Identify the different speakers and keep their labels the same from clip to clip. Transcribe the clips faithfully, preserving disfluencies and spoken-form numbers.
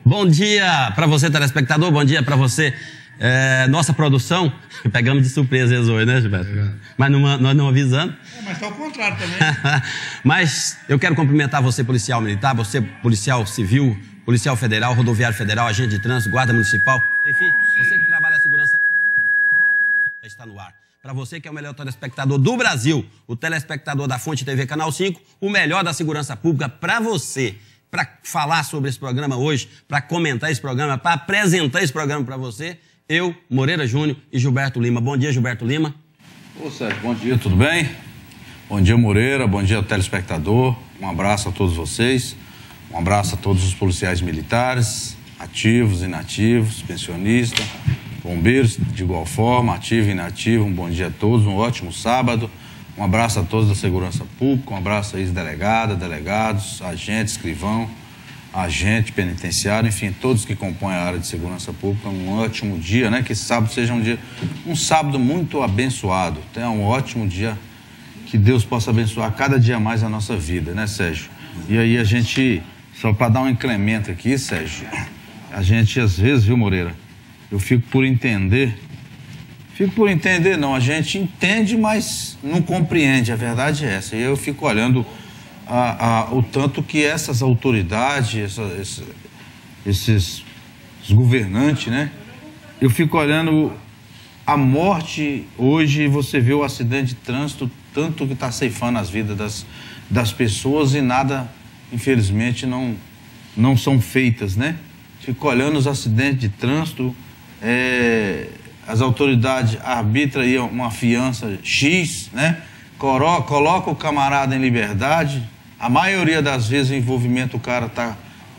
Speaker 1: Bom dia para você, telespectador, bom dia para você, é, nossa produção. Pegamos de surpresa eles hoje, né, Gilberto? É. Mas não, nós não avisando.
Speaker 2: É, mas tá ao contrário também.
Speaker 1: Mas eu quero cumprimentar você, policial militar, você, policial civil, policial federal, rodoviário federal, agente de trânsito, guarda municipal. Enfim, você que trabalha a segurança está no ar. Para você que é o melhor telespectador do Brasil, o telespectador da Fonte T V Canal cinco, o melhor da segurança pública para você. Para falar sobre esse programa hoje, para comentar esse programa, para apresentar esse programa para você, eu, Moreira Júnior e Gilberto Lima. Bom dia, Gilberto Lima.
Speaker 3: Ô, Sérgio, bom dia, tudo bem? Bom dia, Moreira, bom dia, telespectador. Um abraço a todos vocês, um abraço a todos os policiais militares, ativos, inativos, pensionistas, bombeiros, de igual forma, ativo e inativo. Um bom dia a todos, um ótimo sábado. Um abraço a todos da segurança pública, um abraço a ex-delegada, delegados, agente, escrivão, agente penitenciário, enfim, todos que compõem a área de segurança pública. Um ótimo dia, né? Que esse sábado seja um dia, um sábado muito abençoado. Tenha um ótimo dia, que Deus possa abençoar cada dia mais a nossa vida, né, Sérgio? E aí a gente, só para dar um incremento aqui, Sérgio, a gente às vezes, viu, Moreira, eu fico por entender... Fico por entender, não. A gente entende, mas não compreende. A verdade é essa. E eu fico olhando a, a, o tanto que essas autoridades, essa, essa, esses governantes, né? Eu fico olhando a morte hoje, você vê o acidente de trânsito, tanto que está ceifando as vidas das, das pessoas e nada, infelizmente, não, não são feitas, né? Fico olhando os acidentes de trânsito, é... as autoridades arbitram aí uma fiança X, né? Coloca o camarada em liberdade. A maioria das vezes o envolvimento, o cara tá,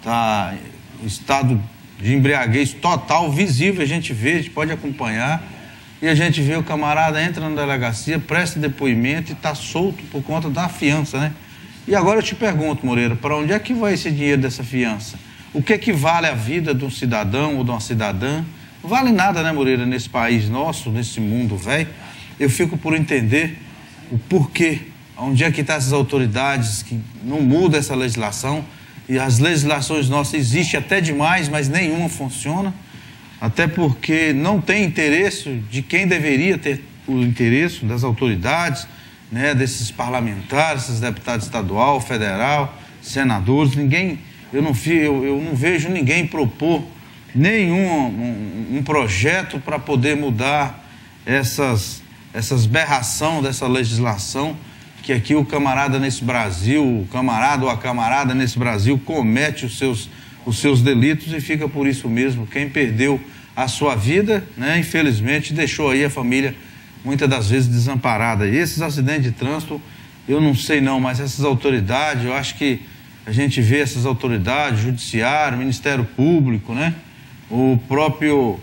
Speaker 3: tá em estado de embriaguez total, visível, a gente vê, a gente pode acompanhar. E a gente vê o camarada entra na delegacia, presta depoimento e tá solto por conta da fiança, né? E agora eu te pergunto, Moreira, para onde é que vai esse dinheiro dessa fiança? O que é que vale a vida de um cidadão ou de uma cidadã? Não vale nada, né, Moreira, nesse país nosso, nesse mundo velho. Eu fico por entender o porquê, onde é que estão essas autoridades que não mudam essa legislação. E as legislações nossas existem até demais, mas nenhuma funciona. Até porque não tem interesse de quem deveria ter o interesse das autoridades, né, desses parlamentares, esses deputados estadual, federal, senadores. Ninguém, eu não, eu, eu não vejo ninguém propor nenhum um, um projeto para poder mudar essas, essas berração dessa legislação que aqui o camarada nesse Brasil, o camarada ou a camarada nesse Brasil comete os seus, os seus delitos e fica por isso mesmo. Quem perdeu a sua vida, né, infelizmente deixou aí a família muitas das vezes desamparada. E esses acidentes de trânsito, eu não sei não, mas essas autoridades, eu acho que a gente vê essas autoridades, judiciário, Ministério Público, né? O próprio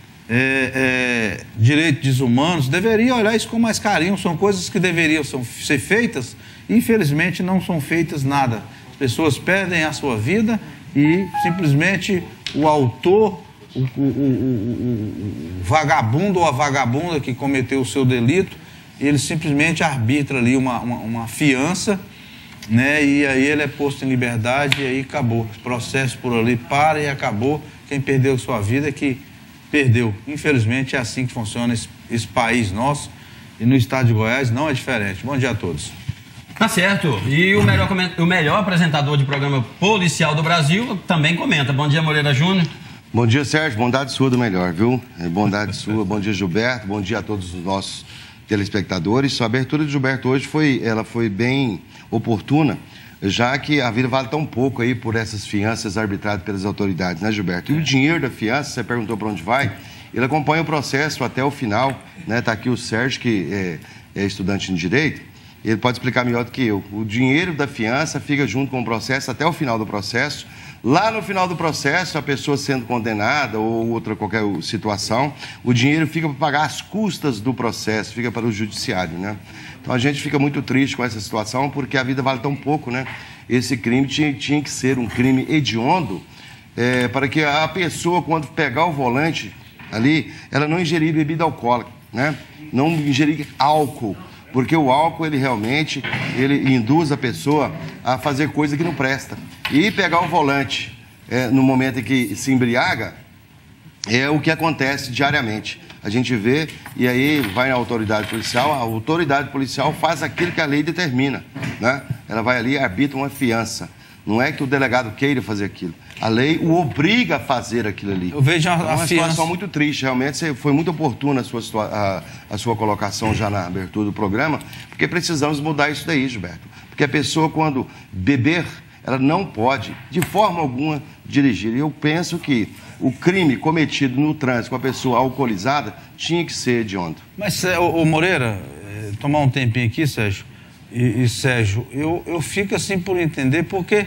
Speaker 3: é, é, direitos humanos deveria olhar isso com mais carinho. São coisas que deveriam são, ser feitas e infelizmente não são feitas nada. As pessoas perdem a sua vida e simplesmente o autor, o, o, o, o, o vagabundo ou a vagabunda que cometeu o seu delito, ele simplesmente arbitra ali uma, uma, uma fiança, né? E aí ele é posto em liberdade e aí acabou. O processo por ali para e acabou. Quem perdeu sua vida é que perdeu. Infelizmente é assim que funciona esse, esse país nosso e no estado de Goiás não é diferente. Bom dia a todos.
Speaker 1: Tá certo. E o melhor, o melhor apresentador de programa policial do Brasil também comenta. Bom dia, Moreira Júnior.
Speaker 4: Bom dia, Sérgio. Bondade sua do melhor, viu? Bondade sua. Bom dia, Gilberto. Bom dia a todos os nossos telespectadores. A abertura de Gilberto hoje foi, ela foi bem oportuna, já que a vida vale tão pouco aí por essas fianças arbitradas pelas autoridades, né, Gilberto? E o dinheiro da fiança, você perguntou para onde vai, ele acompanha o processo até o final, né? Tá aqui o Sérgio, que é, é estudante em Direito, ele pode explicar melhor do que eu. O dinheiro da fiança fica junto com o processo até o final do processo. Lá no final do processo, a pessoa sendo condenada ou outra qualquer situação, o dinheiro fica para pagar as custas do processo, fica para o judiciário, né? Então a gente fica muito triste com essa situação porque a vida vale tão pouco, né? Esse crime tinha, tinha que ser um crime hediondo é, para que a pessoa, quando pegar o volante ali, ela não ingerir bebida alcoólica, né? Não ingerir álcool, porque o álcool, ele realmente, ele induz a pessoa a fazer coisa que não presta. E pegar o volante é, no momento em que se embriaga, é o que acontece diariamente. A gente vê, e aí vai na autoridade policial, a autoridade policial faz aquilo que a lei determina, né? Ela vai ali e arbitra uma fiança. Não é que o delegado queira fazer aquilo. A lei o obriga a fazer aquilo ali.
Speaker 3: Eu vejo a,
Speaker 4: então, é uma
Speaker 3: a
Speaker 4: situação
Speaker 3: fiança...
Speaker 4: muito triste, realmente. Foi muito oportuna a sua, a, a sua colocação já na abertura do programa, porque precisamos mudar isso daí, Gilberto. Porque a pessoa, quando beber, ela não pode, de forma alguma, dirigir. E eu penso que o crime cometido no trânsito com a pessoa alcoolizada tinha que ser hediondo.
Speaker 3: Mas, ô, Moreira, tomar um tempinho aqui, Sérgio, e, e Sérgio, eu, eu fico assim por entender, porque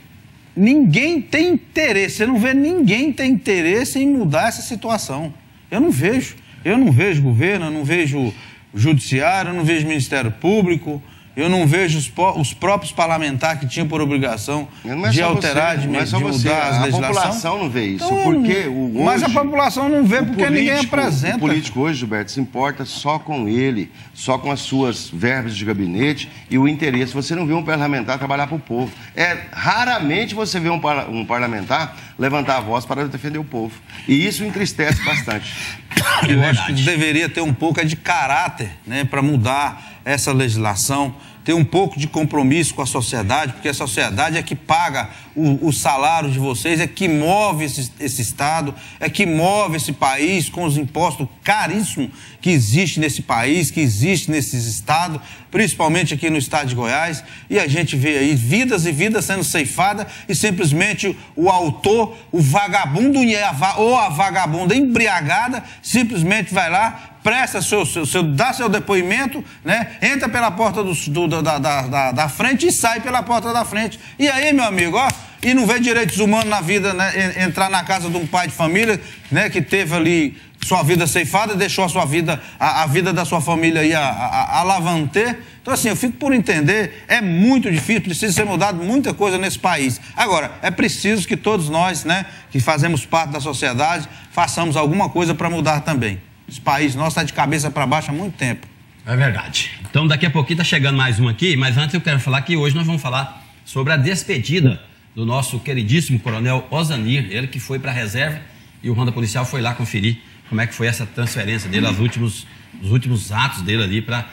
Speaker 3: ninguém tem interesse, você não vê ninguém tem interesse em mudar essa situação. Eu não vejo. Eu não vejo governo, eu não vejo judiciário, eu não vejo Ministério Público, eu não vejo os, os próprios parlamentares que tinham por obrigação é de alterar,
Speaker 4: você,
Speaker 3: de,
Speaker 4: não é
Speaker 3: de
Speaker 4: só
Speaker 3: mudar
Speaker 4: você.
Speaker 3: as legislações.
Speaker 4: A população não vê isso.
Speaker 3: Então,
Speaker 4: porque o hoje,
Speaker 3: mas a população não vê porque
Speaker 4: político,
Speaker 3: ninguém apresenta.
Speaker 4: O político hoje, Gilberto, se importa só com ele, só com as suas verbas de gabinete e o interesse. Você não vê um parlamentar trabalhar para o povo. É, raramente você vê um, par, um parlamentar levantar a voz para defender o povo. E isso entristece bastante.
Speaker 3: Eu acho que deveria ter um pouco de caráter, né, para mudar essa legislação, ter um pouco de compromisso com a sociedade, porque a sociedade é que paga o, o salário de vocês, é que move esse, esse Estado, é que move esse país com os impostos caríssimos que existe nesse país, que existe nesses estados, principalmente aqui no estado de Goiás, e a gente vê aí vidas e vidas sendo ceifadas e simplesmente o autor, o vagabundo ou a vagabunda embriagada, simplesmente vai lá, presta seu, seu, seu, dá seu depoimento, né? Entra pela porta do, do, da, da, da, da frente e sai pela porta da frente. E aí, meu amigo, ó, e não vê direitos humanos na vida, né? Entrar na casa de um pai de família, né? Que teve ali sua vida ceifada, deixou a sua vida, a, a vida da sua família aí a, a, a alavanter. Então, assim, eu fico por entender, é muito difícil, precisa ser mudado muita coisa nesse país. Agora, é preciso que todos nós, né, que fazemos parte da sociedade, façamos alguma coisa para mudar também. Esse país nosso está de cabeça para baixo há muito tempo.
Speaker 1: É verdade. Então, daqui a pouquinho está chegando mais um aqui, mas antes eu quero falar que hoje nós vamos falar sobre a despedida do nosso queridíssimo coronel Ozanir, ele que foi para a reserva e o Ronda Policial foi lá conferir como é que foi essa transferência dele, os últimos, os últimos atos dele ali para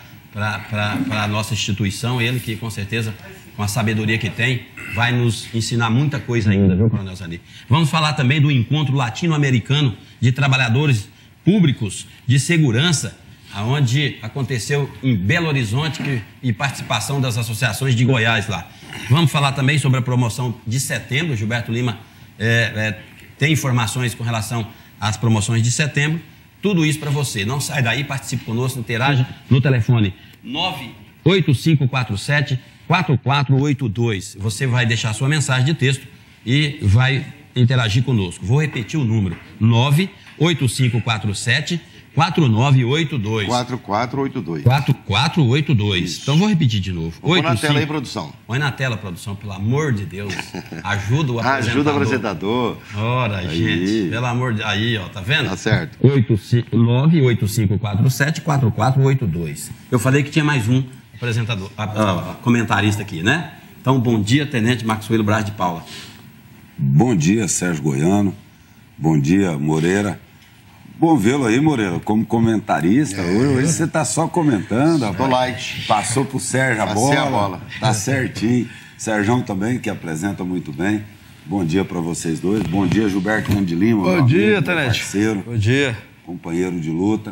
Speaker 1: a nossa instituição. Ele que, com certeza, com a sabedoria que tem, vai nos ensinar muita coisa ainda, viu, coronel Ozanir? Vamos falar também do encontro latino-americano de trabalhadores públicos de segurança, onde aconteceu em Belo Horizonte que, e participação das associações de Goiás lá. Vamos falar também sobre a promoção de setembro. Gilberto Lima é, é, tem informações com relação às promoções de setembro. Tudo isso para você. Não sai daí, participe conosco, interaja no telefone nove oito cinco quatro sete quatro quatro oito dois. Você vai deixar sua mensagem de texto e vai interagir conosco. Vou repetir o número: nove oito cinco quatro sete quatro nove oito dois.
Speaker 4: quatro quatro oito dois.
Speaker 1: quatro quatro oito dois. Isso. Então vou repetir de novo.
Speaker 4: Põe na tela aí, produção.
Speaker 1: Põe na tela, produção, pelo amor de Deus. Ajuda o apresentador.
Speaker 4: Ajuda o apresentador.
Speaker 1: Ora, aí. Gente, pelo amor de... Aí, ó, tá vendo?
Speaker 4: Tá certo.
Speaker 1: nove oito cinco quatro sete quatro quatro oito dois. Eu falei que tinha mais um apresentador, a, a, a, comentarista aqui, né? Então, bom dia, Tenente Maxwell Braz de Paula.
Speaker 2: Bom dia, Sérgio Goiano. Bom dia, Moreira. Bom vê-lo aí, Moreira, como comentarista. É. Hoje, hoje você está só comentando.
Speaker 4: Tô light.
Speaker 2: Passou pro Sérgio a bola.
Speaker 4: a bola.
Speaker 2: Tá certinho. Sérgio também, que apresenta muito bem. Bom dia para vocês dois. Bom dia, Gilberto Lima de Lima.
Speaker 3: Bom dia, Tenente.
Speaker 2: Parceiro.
Speaker 3: Bom dia.
Speaker 2: Companheiro de luta.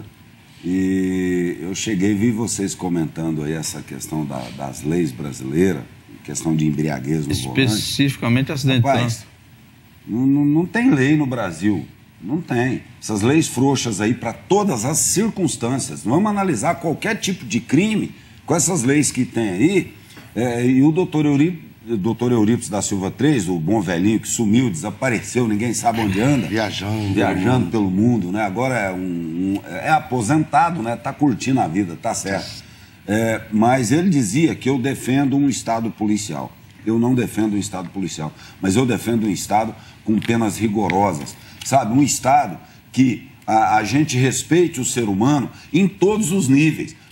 Speaker 2: E eu cheguei e vi vocês comentando aí essa questão da, das leis brasileiras, questão de embriaguez no volante.
Speaker 3: Especificamente acidente de trânsito.
Speaker 2: Não, não, não tem lei no Brasil. Não tem. Essas leis frouxas aí para todas as circunstâncias. Vamos analisar qualquer tipo de crime com essas leis que tem aí. É, e o doutor Eurípides, doutor Eurípides da Silva três, o bom velhinho que sumiu, desapareceu, ninguém sabe onde anda.
Speaker 4: Viajando.
Speaker 2: Viajando pelo mundo, né? Agora é, um, um, é aposentado, né? Tá curtindo a vida, tá certo. É, mas ele dizia que eu defendo um Estado policial. Eu não defendo um Estado policial, mas eu defendo um Estado com penas rigorosas. Sabe, um Estado que a, a gente respeite o ser humano em todos os níveis.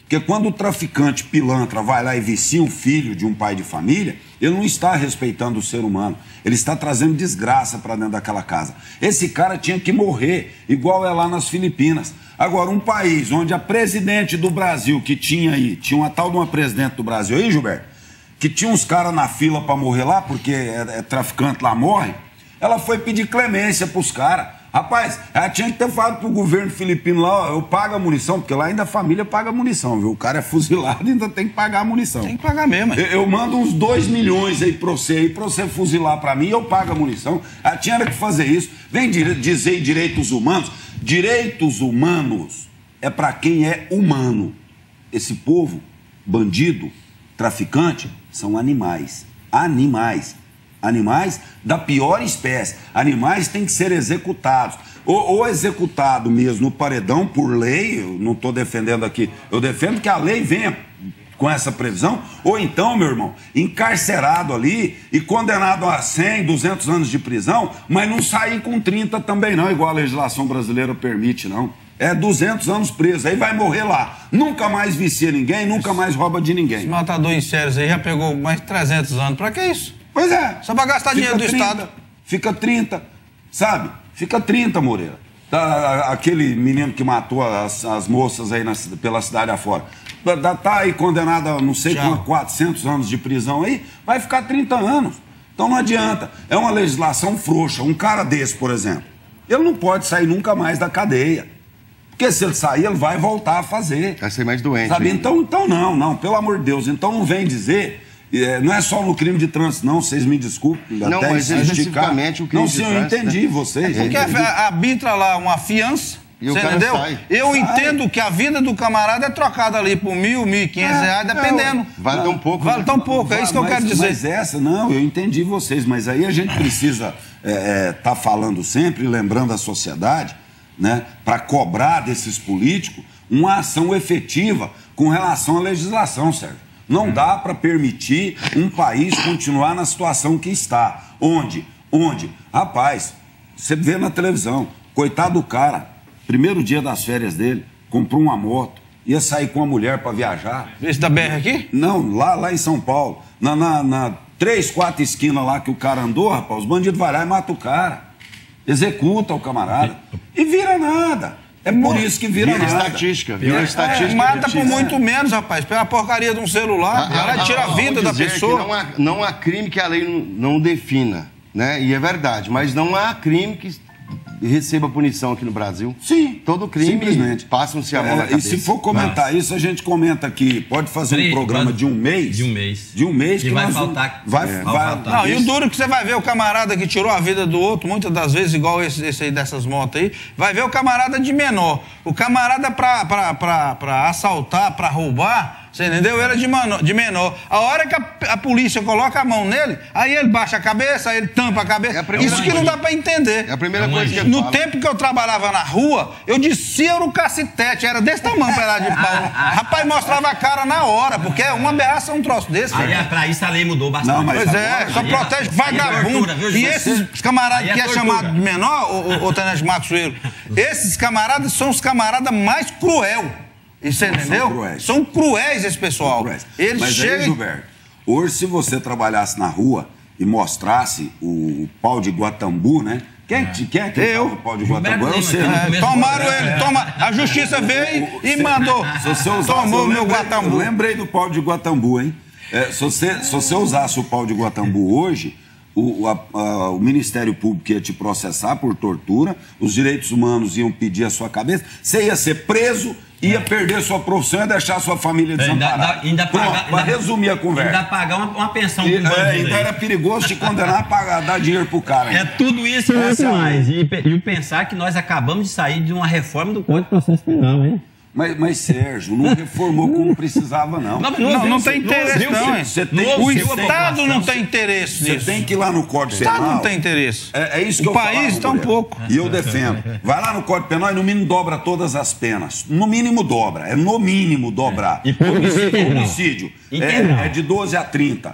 Speaker 2: Porque quando o traficante pilantra vai lá e vicia um filho de um pai de família, ele não está respeitando o ser humano. Ele está trazendo desgraça para dentro daquela casa. Esse cara tinha que morrer, igual é lá nas Filipinas. Agora, um país onde a presidente do Brasil, que tinha aí, tinha uma tal de uma presidente do Brasil aí, Gilberto, que tinha uns caras na fila para morrer lá, porque é, é traficante lá morre, ela foi pedir clemência para os caras. Rapaz, ela tinha que ter falado pro governo filipino lá, ó, eu pago a munição, porque lá ainda a família paga a munição, viu? O cara é fuzilado e ainda tem que pagar a munição.
Speaker 3: Tem que pagar mesmo.
Speaker 2: Eu, eu mando uns dois milhões aí pra você, aí pra você fuzilar pra mim e eu pago a munição. Ela tinha que fazer isso. Vem dizer direitos humanos. Direitos humanos é pra quem é humano. Esse povo, bandido, traficante, são animais. Animais. Animais da pior espécie. Animais têm que ser executados. Ou, ou executado mesmo no paredão por lei, eu não estou defendendo aqui, eu defendo que a lei venha com essa previsão, ou então, meu irmão, encarcerado ali e condenado a cem, duzentos anos de prisão, mas não sair com trinta também não, igual a legislação brasileira permite, não. É duzentos anos preso, aí vai morrer lá. Nunca mais vicia ninguém, nunca mais rouba de ninguém.
Speaker 3: Esse matador em séries aí já pegou mais de trezentos anos, pra que isso?
Speaker 2: Pois é.
Speaker 3: Só pra gastar dinheiro do
Speaker 2: trinta,
Speaker 3: Estado.
Speaker 2: Fica trinta, sabe? Fica trinta, Moreira. Tá, aquele menino que matou as, as moças aí na, pela cidade afora. Tá, tá aí condenado a não sei quantos, quatrocentos anos de prisão aí, vai ficar trinta anos. Então não adianta. É uma legislação frouxa. Um cara desse, por exemplo, ele não pode sair nunca mais da cadeia. Porque se ele sair, ele vai voltar a fazer.
Speaker 4: Vai ser mais doente.
Speaker 2: Sabe? Então, então não, não, pelo amor de Deus. Então não vem dizer... É, não é só no crime de trânsito, não, vocês me desculpem.
Speaker 4: Não,
Speaker 2: até
Speaker 4: mas especificamente o crime
Speaker 2: não,
Speaker 4: de
Speaker 2: sim,
Speaker 4: trânsito.
Speaker 2: Eu entendi
Speaker 4: né?
Speaker 2: vocês.
Speaker 3: É porque arbitra lá uma fiança,
Speaker 4: e
Speaker 3: você
Speaker 4: o cara
Speaker 3: entendeu?
Speaker 4: sai.
Speaker 3: Eu
Speaker 2: Sai.
Speaker 3: entendo que a vida do camarada é trocada ali por mil, mil e quinhentos
Speaker 2: É,
Speaker 3: reais, dependendo.
Speaker 2: é,
Speaker 4: Vale tão pouco.
Speaker 3: Vale
Speaker 4: né?
Speaker 3: tão pouco, é isso que eu
Speaker 2: mas,
Speaker 3: quero dizer.
Speaker 2: Mas essa, não, eu entendi vocês, mas aí a gente precisa estar é, é, tá falando sempre, lembrando a sociedade, né, para cobrar desses políticos uma ação efetiva com relação à legislação, Sérgio. Não dá para permitir um país continuar na situação que está. Onde? Onde? Rapaz, você vê na televisão, coitado do cara, primeiro dia das férias dele, comprou uma moto, ia sair com a mulher para viajar.
Speaker 3: Esse da B R aqui?
Speaker 2: Não, lá, lá em São Paulo, na, na, na três, quatro esquinas lá que o cara andou, rapaz, os bandidos vão lá e matam o cara, executa o camarada e vira nada. É por isso que vira,
Speaker 4: Vira
Speaker 2: nada.
Speaker 4: estatística. Vira
Speaker 3: É,
Speaker 4: estatística.
Speaker 3: mata por muito menos, rapaz. Pela porcaria de um celular.
Speaker 4: Ah,
Speaker 3: Ela
Speaker 4: ah,
Speaker 3: tira a
Speaker 4: ah,
Speaker 3: vida da
Speaker 4: vamos dizer
Speaker 3: pessoa.
Speaker 4: que Não há, não há crime que a lei não, não defina, né? E é verdade. Mas não há crime que receba punição aqui no Brasil.
Speaker 2: Sim.
Speaker 4: Todo crime,
Speaker 2: simplesmente.
Speaker 4: passam-se a mão
Speaker 2: É,
Speaker 4: na
Speaker 2: e
Speaker 4: cabeça.
Speaker 2: se for comentar
Speaker 1: Mas...
Speaker 2: isso, a gente comenta aqui. Pode fazer
Speaker 1: Peraí,
Speaker 2: um programa
Speaker 1: quase-
Speaker 2: de um mês.
Speaker 1: de um mês.
Speaker 2: De um mês
Speaker 1: Que
Speaker 2: que,
Speaker 1: vai
Speaker 2: nós
Speaker 1: faltar-
Speaker 2: Vai,
Speaker 1: é,
Speaker 2: vai,
Speaker 1: vai faltar.
Speaker 3: Não, e o
Speaker 2: isso-
Speaker 3: duro é que você vai ver o camarada que tirou a vida do outro, muitas das vezes, igual esse, esse aí dessas motos aí, vai ver o camarada de menor. O camarada pra, pra, pra, pra assaltar, pra roubar, você entendeu? Ele é de, mano, de menor. A hora que a, a polícia coloca a mão nele, aí ele baixa a cabeça, aí ele tampa a cabeça.
Speaker 4: É a primeira
Speaker 3: Isso que não dá pra entender.
Speaker 4: É a primeira
Speaker 1: É uma
Speaker 4: coisa que
Speaker 1: gente.
Speaker 4: ele
Speaker 3: No
Speaker 4: fala.
Speaker 3: tempo que eu trabalhava na rua, eu descia no cacetete, era desse tamanho um pedaço de pau. Rapaz, mostrava a cara na hora, porque é uma aberração um troço desse.
Speaker 1: Aí,
Speaker 3: velho.
Speaker 1: pra isso, a lei mudou bastante.
Speaker 2: Não, mas
Speaker 3: Pois
Speaker 2: agora-
Speaker 3: é, só
Speaker 1: aí é-
Speaker 3: protege
Speaker 1: aí é
Speaker 3: vagabundo.
Speaker 1: tortura, viu,
Speaker 3: E
Speaker 1: José?
Speaker 3: esses camaradas
Speaker 1: Aí é
Speaker 3: que é
Speaker 1: tortura.
Speaker 3: chamado de menor, o, o, o Tenente Maxwell, esses camaradas são os camaradas mais cruel. E você entendeu?
Speaker 2: cruéis.
Speaker 3: São cruéis esse pessoal. Eles
Speaker 2: Mas aí,
Speaker 3: chegam...
Speaker 2: Gilberto, hoje se você trabalhasse na rua e mostrasse o, o pau de Guatambu, né? Quem, quem é que
Speaker 3: Eu.
Speaker 2: fala o pau de
Speaker 1: Gilberto
Speaker 2: Guatambu? É
Speaker 1: Lima,
Speaker 2: você,
Speaker 1: aqui,
Speaker 2: né?
Speaker 1: no
Speaker 3: É,
Speaker 1: começo
Speaker 3: tomaram
Speaker 1: do
Speaker 3: ele,
Speaker 1: programa.
Speaker 3: toma, a justiça veio e mandou.
Speaker 2: Se você usasse,
Speaker 3: Tomou
Speaker 2: eu
Speaker 3: o meu
Speaker 2: lembrei-
Speaker 3: Guatambu.
Speaker 2: Eu lembrei do pau de Guatambu, hein? É, se, você, se você usasse o pau de Guatambu hoje, o, a- a- o Ministério Público ia te processar por tortura, os direitos humanos iam pedir a sua cabeça, você ia ser preso, ia perder sua profissão e deixar sua família
Speaker 1: Ainda,
Speaker 2: desamparada.
Speaker 1: ainda, ainda
Speaker 2: Pronto,
Speaker 1: pagar,
Speaker 2: pra
Speaker 1: ainda-
Speaker 2: resumir a conversa.
Speaker 1: Ainda pagar uma, uma pensão
Speaker 2: E,
Speaker 1: pro bandido
Speaker 2: é,
Speaker 1: aí.
Speaker 2: ainda era perigoso te condenar a pagar, dar dinheiro pro cara. hein?
Speaker 1: É tudo isso e muito
Speaker 2: Essa é a-
Speaker 1: mais. E, pe- e pensar que nós acabamos de sair de uma reforma do Código de Processo Penal, hein?
Speaker 2: Mas, mas, Sérgio, não reformou como precisava, não.
Speaker 3: Não, não, não tem interesse,
Speaker 1: ouviu,
Speaker 3: não, hein?
Speaker 2: Você tem,
Speaker 1: Não
Speaker 3: O
Speaker 1: ouviu a
Speaker 3: Estado não
Speaker 1: população.
Speaker 3: tem interesse
Speaker 2: você
Speaker 3: nisso.
Speaker 2: tem que ir lá no Código
Speaker 3: O Estado
Speaker 2: Penal.
Speaker 3: não tem interesse.
Speaker 2: É, é isso que
Speaker 3: O
Speaker 2: eu
Speaker 3: país
Speaker 2: falava,
Speaker 3: tá um
Speaker 2: Moreira.
Speaker 3: pouco.
Speaker 2: E eu defendo. Vai lá no Código Penal e no mínimo dobra todas as penas. No mínimo dobra. É no mínimo dobrar.
Speaker 1: E por
Speaker 2: homicídio,
Speaker 1: integral.
Speaker 2: homicídio
Speaker 1: Integral.
Speaker 2: é, é de doze a trinta.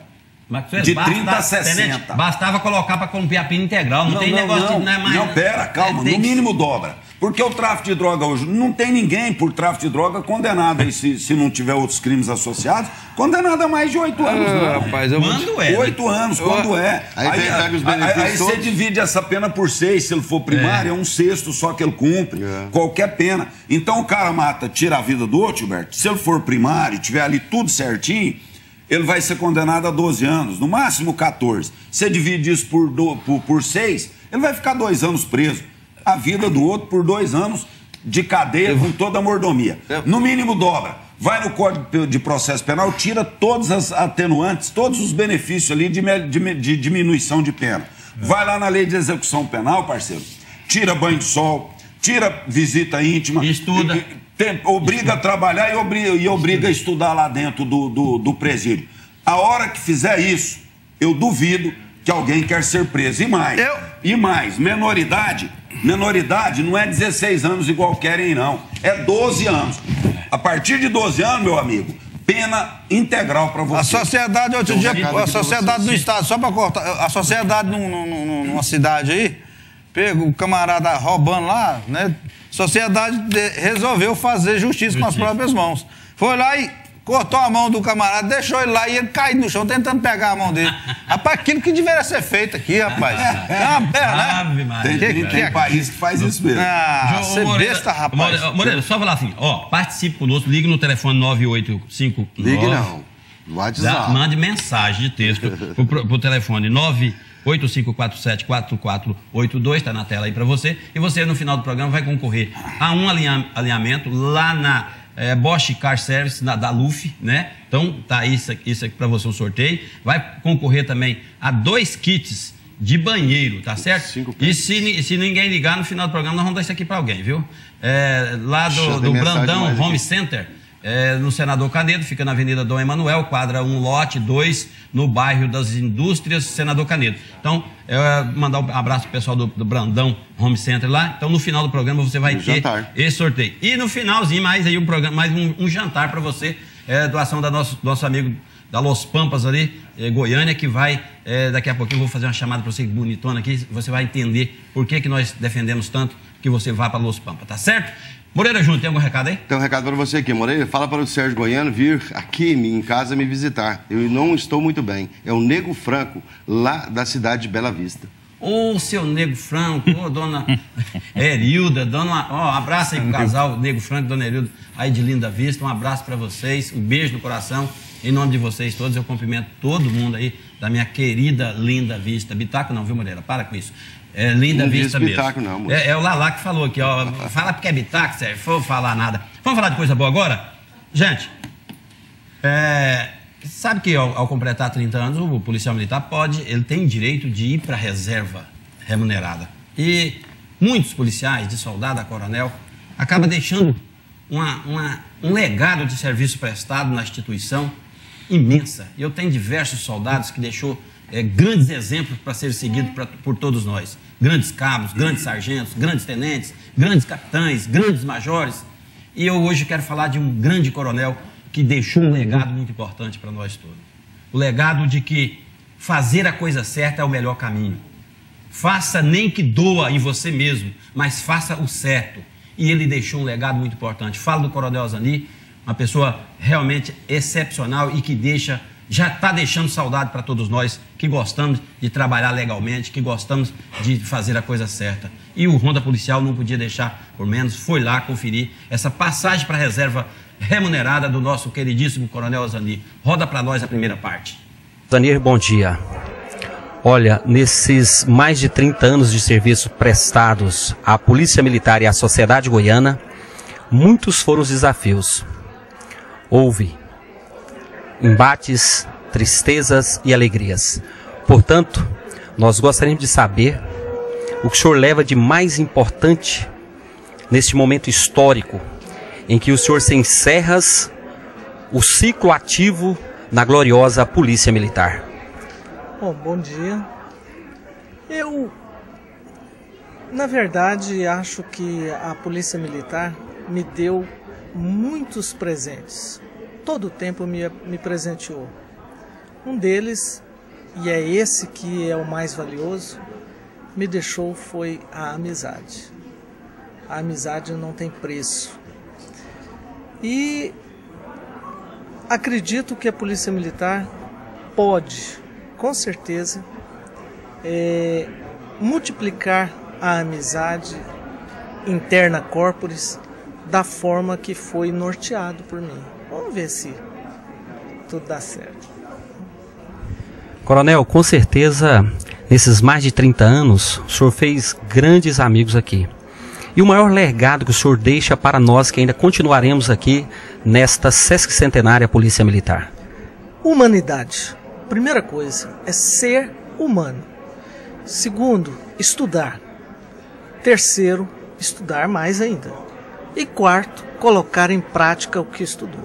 Speaker 1: Maxwell,
Speaker 2: de
Speaker 1: basta-
Speaker 2: trinta a sessenta.
Speaker 1: Tenente, bastava colocar para cumprir a pena integral, não,
Speaker 2: Não,
Speaker 1: tem
Speaker 2: não,
Speaker 1: negócio
Speaker 2: não,
Speaker 1: de... Não, é mais,
Speaker 2: não, pera, calma,
Speaker 1: é, tem
Speaker 2: no
Speaker 1: que-
Speaker 2: mínimo dobra. Porque o tráfico de droga hoje, não tem ninguém por tráfico de droga condenado aí, se, se não tiver outros crimes associados, condenado a mais de oito anos,
Speaker 3: Ah,
Speaker 2: não.
Speaker 3: rapaz, eu vou te-
Speaker 1: Quando é? né?
Speaker 2: Oito anos, quando é.
Speaker 4: Aí vem, pega os benefícios
Speaker 2: aí, aí você
Speaker 4: todos.
Speaker 2: divide essa pena por seis, se ele for primário, é, um sexto só que ele cumpre.
Speaker 4: É.
Speaker 2: Qualquer pena. Então o cara mata, tira a vida do outro, Gilberto. Se ele for primário, tiver ali tudo certinho, ele vai ser condenado a doze anos, no máximo quatorze. Você divide isso por, do, por, por seis, ele vai ficar dois anos preso. A vida do outro por dois anos de cadeia com toda a mordomia. No mínimo dobra. Vai no Código de Processo Penal, tira todas as atenuantes, todos os benefícios ali de, de, de diminuição de pena. Vai lá na Lei de Execução Penal, parceiro, tira banho de sol, tira visita íntima.
Speaker 1: Estuda.
Speaker 2: E, tem, obriga a trabalhar e obriga, e obriga a estudar lá dentro do, do, do presídio. A hora que fizer isso, eu duvido que alguém quer ser preso. E mais,
Speaker 3: Eu...
Speaker 2: e mais, menoridade, menoridade não é dezesseis anos igual querem, não. É doze anos. A partir de doze anos, meu amigo, pena integral para você.
Speaker 3: A sociedade, outro dia, a sociedade do Estado, só para cortar, a sociedade num, num, numa cidade aí, pega o camarada roubando lá, né? Sociedade de, resolveu fazer justiça, justiça com as próprias mãos. Foi lá e cortou a mão do camarada, deixou ele lá e ele caiu no chão tentando pegar a mão dele. Rapaz, aquilo que deveria ser feito aqui, rapaz. É uma perna,
Speaker 1: Ave
Speaker 3: né?
Speaker 1: Maria.
Speaker 2: Tem,
Speaker 3: Que-
Speaker 2: tem,
Speaker 3: que-
Speaker 2: tem país que faz isso mesmo.
Speaker 3: Ah,
Speaker 1: Ô,
Speaker 3: você
Speaker 1: Moreira,
Speaker 3: besta, rapaz.
Speaker 1: Moreira, Moreira, só falar assim, ó, participe conosco, ligue no telefone nove oito cinco nove.
Speaker 4: Ligue não.
Speaker 1: Dá-
Speaker 4: WhatsApp.
Speaker 1: mande mensagem de texto pro, pro, pro telefone nove oito cinco quatro sete quatro quatro oito dois, tá na tela aí para você. E você, no final do programa, vai concorrer a um alinha, alinhamento lá na é, Bosch Car Service, na, da Luffy, né? Então, tá isso, aqui- isso aqui para você, um sorteio. Vai concorrer também a dois kits de banheiro, tá certo?
Speaker 4: Cinco
Speaker 1: E se, ni- se ninguém ligar no final do programa, nós vamos dar isso aqui para alguém, viu? É, lá
Speaker 4: Deixa
Speaker 1: do,
Speaker 4: eu
Speaker 1: do
Speaker 4: ter mensagem
Speaker 1: Brandão
Speaker 4: mais aqui.
Speaker 1: Home Center, é, no Senador Canedo, fica na Avenida Dom Emanuel, quadra um, lote dois, no bairro das Indústrias, Senador Canedo. Então, é, mandar um abraço pro pessoal do, do Brandão Home Center lá. Então, no final do programa, você vai
Speaker 4: Um
Speaker 1: ter
Speaker 4: jantar.
Speaker 1: esse sorteio. E no finalzinho, mais, aí um, programa, mais um, um jantar para você, é, doação da nosso, do nosso amigo da Los Pampas ali, é, Goiânia, que vai, é, daqui a pouquinho eu vou fazer uma chamada para você bonitona aqui, você vai entender por que, que nós defendemos tanto que você vá para Los Pampas, tá certo? Moreira Júnior, tem algum recado aí?
Speaker 4: Tem um recado para você aqui, Moreira. Fala para o Sérgio Goiano vir aqui em casa me visitar. Eu não estou muito bem. É o Nego Franco, lá da cidade de Bela Vista.
Speaker 1: Ô, seu Nego Franco, ô, dona Erilda, dona, ó, abraço aí pro casal, Nego Franco, dona Erilda, aí de Linda Vista, um abraço para vocês, um beijo no coração, em nome de vocês todos, eu cumprimento todo mundo aí da minha querida Linda Vista, Bitaco não, viu, Moreira, para com isso, é Linda
Speaker 4: Não
Speaker 1: Vista
Speaker 4: disse
Speaker 1: mesmo.
Speaker 4: Bitaco, não, moço.
Speaker 1: é, é o Lalá que falou aqui, ó, fala porque é Bitaco, Sérgio, vou falar nada. Vamos falar de coisa boa agora? Gente, é... Sabe que ao, ao completar trinta anos, o policial militar pode, ele tem direito de ir para a reserva remunerada. E muitos policiais, de soldado a coronel, acabam deixando uma, uma, um legado de serviço prestado na instituição imensa. E eu tenho diversos soldados que deixou é, grandes exemplos para ser seguidos pra, por todos nós. Grandes cabos, grandes sargentos, grandes tenentes, grandes capitães, grandes majores. E eu hoje quero falar de um grande coronel que deixou um legado muito importante para nós todos. O legado de que fazer a coisa certa é o melhor caminho. Faça nem que doa em você mesmo, mas faça o certo. E ele deixou um legado muito importante. Falo do Coronel Zani, uma pessoa realmente excepcional e que deixa, já está deixando saudade para todos nós que gostamos de trabalhar legalmente, que gostamos de fazer a coisa certa. E o Ronda Policial não podia deixar por menos, foi lá conferir essa passagem para a reserva remunerada do nosso queridíssimo Coronel Zani. Roda para nós a primeira parte.
Speaker 5: Zanir, bom dia. Olha, nesses mais de trinta anos de serviço prestados à Polícia Militar e à sociedade goiana, muitos foram os desafios. Houve embates, tristezas e alegrias. Portanto, nós gostaríamos de saber o que o senhor leva de mais importante neste momento histórico em que o senhor se encerra o ciclo ativo na gloriosa Polícia Militar.
Speaker 6: Bom, bom dia. Eu, na verdade, acho que a Polícia Militar me deu muitos presentes. Todo o tempo me, me presenteou. Um deles e é esse que é o mais valioso, me deixou foi a amizade. A amizade não tem preço. E acredito que a Polícia Militar pode, com certeza, é, multiplicar a amizade interna corporis da forma que foi norteado por mim. Vamos ver se tudo dá certo.
Speaker 5: Coronel, com certeza, nesses mais de trinta anos, o senhor fez grandes amigos aqui. E o maior legado que o senhor deixa para nós que ainda continuaremos aqui nesta sesquicentenária Polícia Militar?
Speaker 6: Humanidade. Primeira coisa é ser humano. Segundo, estudar. Terceiro, estudar mais ainda. E quarto, colocar em prática o que estudou.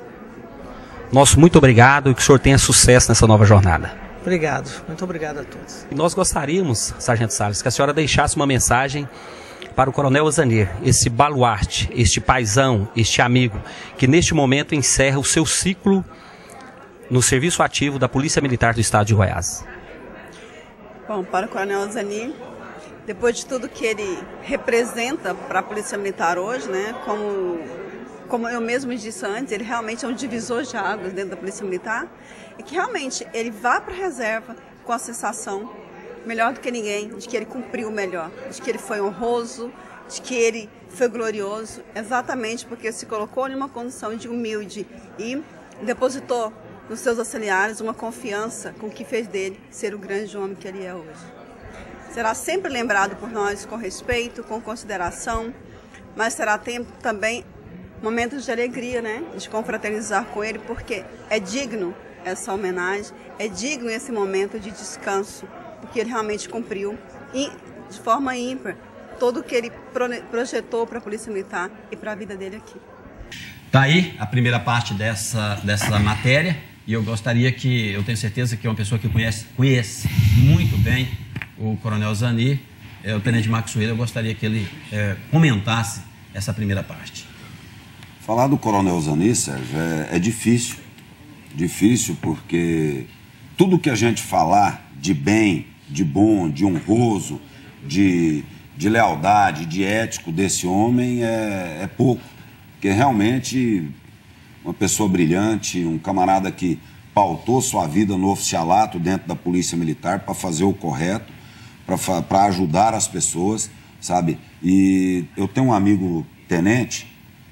Speaker 5: Nosso muito obrigado e que o senhor tenha sucesso nessa nova jornada.
Speaker 6: Obrigado. Muito obrigado a todos.
Speaker 5: E nós gostaríamos, Sargento Salles, que a senhora deixasse uma mensagem para o Coronel Ozanir, esse baluarte, este paizão, este amigo, que neste momento encerra o seu ciclo no serviço ativo da Polícia Militar do Estado de Goiás.
Speaker 7: Bom, para o Coronel Ozanir, depois de tudo que ele representa para a Polícia Militar hoje, né, como, como eu mesmo disse antes, ele realmente é um divisor de águas dentro da Polícia Militar, e que realmente ele vá para a reserva com a sensação, melhor do que ninguém, de que ele cumpriu o melhor, de que ele foi honroso, de que ele foi glorioso, exatamente porque se colocou em uma condição de humilde e depositou nos seus auxiliares uma confiança com que fez dele ser o grande homem que ele é hoje. Será sempre lembrado por nós com respeito, com consideração, mas será tempo também momentos de alegria, né? De confraternizar com ele, porque é digno essa homenagem, é digno esse momento de descanso, porque ele realmente cumpriu e, de forma ímpar, tudo o que ele projetou para a Polícia Militar e para a vida dele aqui.
Speaker 1: Tá aí a primeira parte dessa, dessa matéria, e eu gostaria que, eu tenho certeza que é uma pessoa que conhece, conhece muito bem o Coronel Ozanir, é, o Tenente Maxwell, eu gostaria que ele é, comentasse essa primeira parte.
Speaker 2: Falar do Coronel Ozanir, Sérgio, é, é difícil, difícil porque tudo que a gente falar de bem, de bom, de honroso, de, de lealdade, de ético desse homem é, é pouco, porque realmente uma pessoa brilhante, um camarada que pautou sua vida no oficialato dentro da Polícia Militar para fazer o correto, para ajudar as pessoas, sabe? E eu tenho um amigo tenente,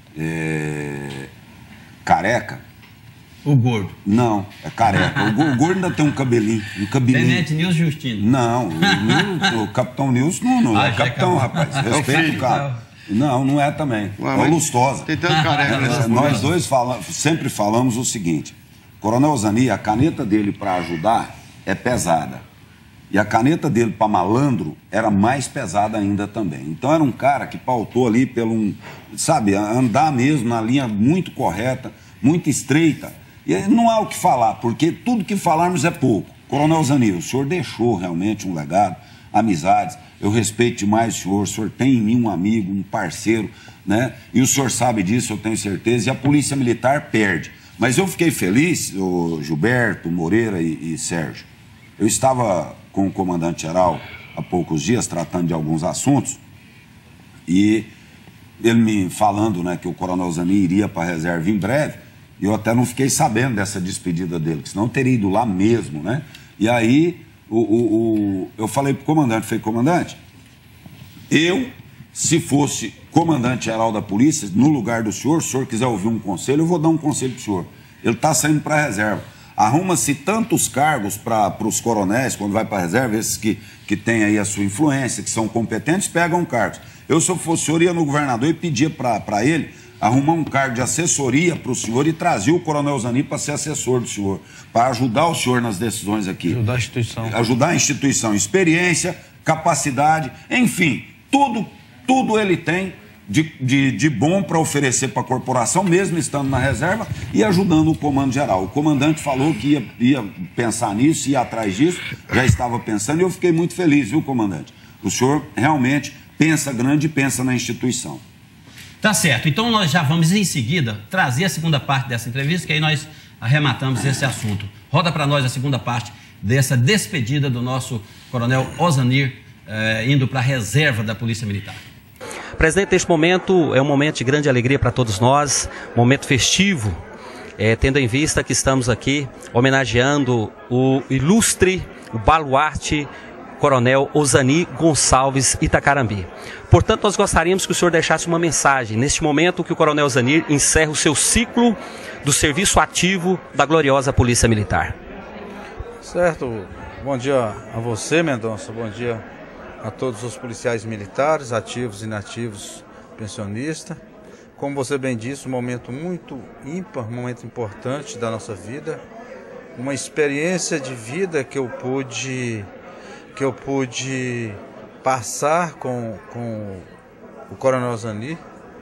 Speaker 2: é, careca.
Speaker 1: O gordo?
Speaker 2: Não, é careca. O, o gordo ainda tem um cabelinho. Um cabelinho.
Speaker 1: Tenente Nilson Justino?
Speaker 2: Não, o, Nil, o Capitão Nilson não, não ah, é capitão, rapaz. Respeita o cara. Não, não é também. Ué, é o Lustosa.
Speaker 4: Tem tanto careca nessa
Speaker 2: Nós dois fala, sempre falamos o seguinte: Coronel Ozanir, a caneta dele para ajudar é pesada. E a caneta dele para malandro era mais pesada ainda também. Então era um cara que pautou ali pelo, um, sabe, andar mesmo na linha muito correta, muito estreita. E aí não há o que falar, porque tudo que falarmos é pouco. Coronel Ozanir, o senhor deixou realmente um legado, amizades. Eu respeito demais o senhor, o senhor tem em mim um amigo, um parceiro, né? E o senhor sabe disso, eu tenho certeza, e a Polícia Militar perde. Mas eu fiquei feliz, o Gilberto, Moreira e, e Sérgio. Eu estava com o comandante-geral há poucos dias, tratando de alguns assuntos, e ele me falando, né, que o Coronel Ozanir iria para a reserva em breve, e eu até não fiquei sabendo dessa despedida dele, que senão eu teria ido lá mesmo, né? E aí o, o, o, eu falei para o comandante, falei, comandante, eu, se fosse comandante-geral da polícia, no lugar do senhor, se o senhor quiser ouvir um conselho, eu vou dar um conselho para o senhor. Ele está saindo para a reserva. Arruma-se tantos cargos para os coronéis, quando vai para a reserva, esses que, que têm aí a sua influência, que são competentes, pegam cargos. Eu, se eu fosse o senhor, ia no governador e pedia para ele arrumar um cargo de assessoria para o senhor e trazia o Coronel Ozanir para ser assessor do senhor, para ajudar o senhor nas decisões aqui.
Speaker 3: Ajudar a instituição.
Speaker 2: Ajudar a instituição. Experiência, capacidade, enfim, tudo, tudo ele tem de, de, de bom para oferecer para a corporação, mesmo estando na reserva e ajudando o comando geral. O comandante falou que ia, ia pensar nisso, ia atrás disso, já estava pensando, e eu fiquei muito feliz, viu, comandante? O senhor realmente pensa grande e pensa na instituição.
Speaker 1: Tá certo, então nós já vamos em seguida trazer a segunda parte dessa entrevista, que aí nós arrematamos esse assunto. Roda para nós a segunda parte dessa despedida do nosso coronel Ozanir, eh, indo para a reserva da Polícia Militar.
Speaker 5: Presidente, neste momento é um momento de grande alegria para todos nós, momento festivo, é, tendo em vista que estamos aqui homenageando o ilustre, o baluarte, Coronel Ozanir Gonçalves Itacarambi. Portanto, nós gostaríamos que o senhor deixasse uma mensagem, neste momento que o Coronel Ozanir encerra o seu ciclo do serviço ativo da gloriosa Polícia Militar.
Speaker 3: Certo. Bom dia a você, Mendonça. Bom dia a todos os policiais militares, ativos e inativos, pensionistas. Como você bem disse, um momento muito ímpar, um momento importante da nossa vida, uma experiência de vida que eu pude, que eu pude passar com, com o Coronel Ozanir.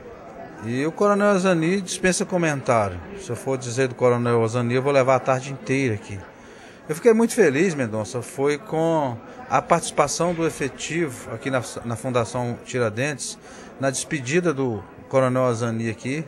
Speaker 3: E o Coronel Ozanir dispensa comentário. Se eu for dizer do Coronel Ozanir, eu vou levar a tarde inteira aqui. Eu fiquei muito feliz, Mendonça, foi com a participação do efetivo aqui na, na Fundação Tiradentes, na despedida do Coronel Ozanir aqui,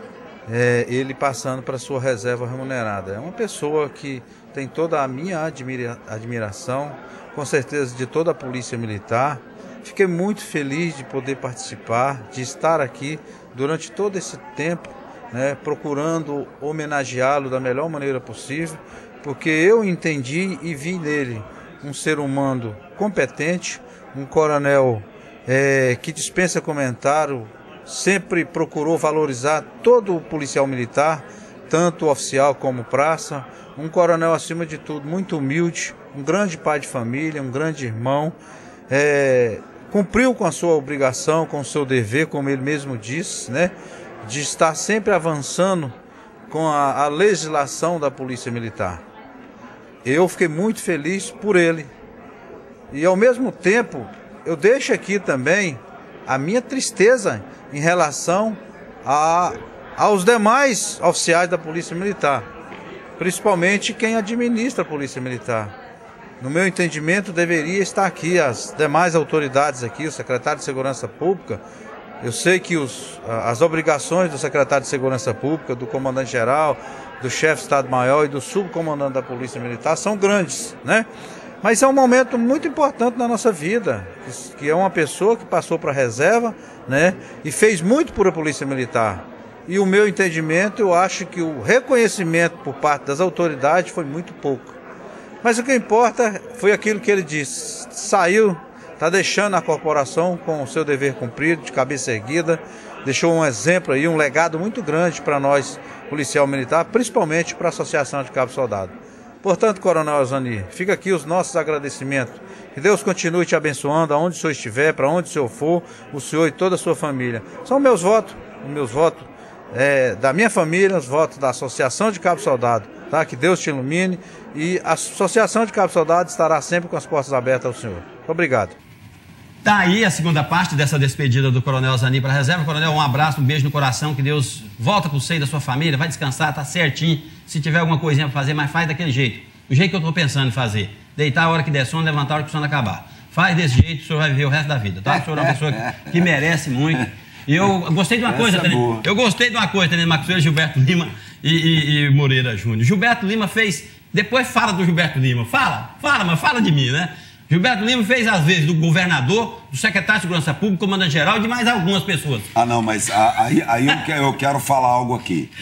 Speaker 3: é, ele passando para sua reserva remunerada. É uma pessoa que tem toda a minha admira, admiração, com certeza de toda a Polícia Militar. Fiquei muito feliz de poder participar, de estar aqui durante todo esse tempo, né, procurando homenageá-lo da melhor maneira possível, porque eu entendi e vi nele um ser humano competente, um coronel é, que dispensa comentário, sempre procurou valorizar todo o policial militar, tanto oficial como praça, um coronel acima de tudo muito humilde, um grande pai de família, um grande irmão, é, cumpriu com a sua obrigação, com o seu dever, como ele mesmo disse, né, de estar sempre avançando com a, a legislação da Polícia Militar. Eu fiquei muito feliz por ele. E ao mesmo tempo, eu deixo aqui também a minha tristeza em relação a, aos demais oficiais da Polícia Militar, principalmente quem administra a Polícia Militar. No meu entendimento, deveria estar aqui as demais autoridades aqui, o secretário de Segurança Pública. Eu sei que os, as obrigações do secretário de Segurança Pública, do comandante-geral, do chefe de Estado-Maior e do subcomandante da Polícia Militar são grandes, né? Mas é um momento muito importante na nossa vida, que é uma pessoa que passou para a reserva, né, e fez muito por a Polícia Militar. E o meu entendimento, eu acho que o reconhecimento por parte das autoridades foi muito pouco. Mas o que importa foi aquilo que ele disse, saiu, está deixando a corporação com o seu dever cumprido, de cabeça erguida, deixou um exemplo aí, um legado muito grande para nós, policial militar, principalmente para a Associação de Cabo Soldado. Portanto, Coronel Ozanir, fica aqui os nossos agradecimentos. Que Deus continue te abençoando, aonde o senhor estiver, para onde o senhor for, o senhor e toda a sua família. São meus votos, meus votos é, da minha família, os votos da Associação de Cabo Soldado, tá? Que Deus te ilumine e a Associação de Cabo Soldado estará sempre com as portas abertas ao senhor. Obrigado.
Speaker 1: Tá aí a segunda parte dessa despedida do Coronel Ozanir para a reserva. Coronel, um abraço, um beijo no coração, que Deus volta para o seio da sua família, vai descansar, tá certinho. Se tiver alguma coisinha para fazer, mas faz daquele jeito, do jeito que eu estou pensando em fazer. Deitar a hora que der sono, levantar a hora que o sono acabar. Faz desse jeito, o senhor vai viver o resto da vida, tá? O senhor é uma pessoa que, que merece muito. E eu gostei de uma coisa, é Tenente. Eu gostei de uma coisa, Tenente Maxwell, Gilberto Lima e, e, e Moreira Júnior. Gilberto Lima fez... Depois fala do Gilberto Lima. Fala, fala, mas fala de mim, né? Gilberto Lima fez, às vezes, do governador, do secretário de Segurança Pública, comandante-geral e de mais algumas pessoas.
Speaker 2: Ah, não, mas aí, aí eu, quero, eu quero falar algo aqui.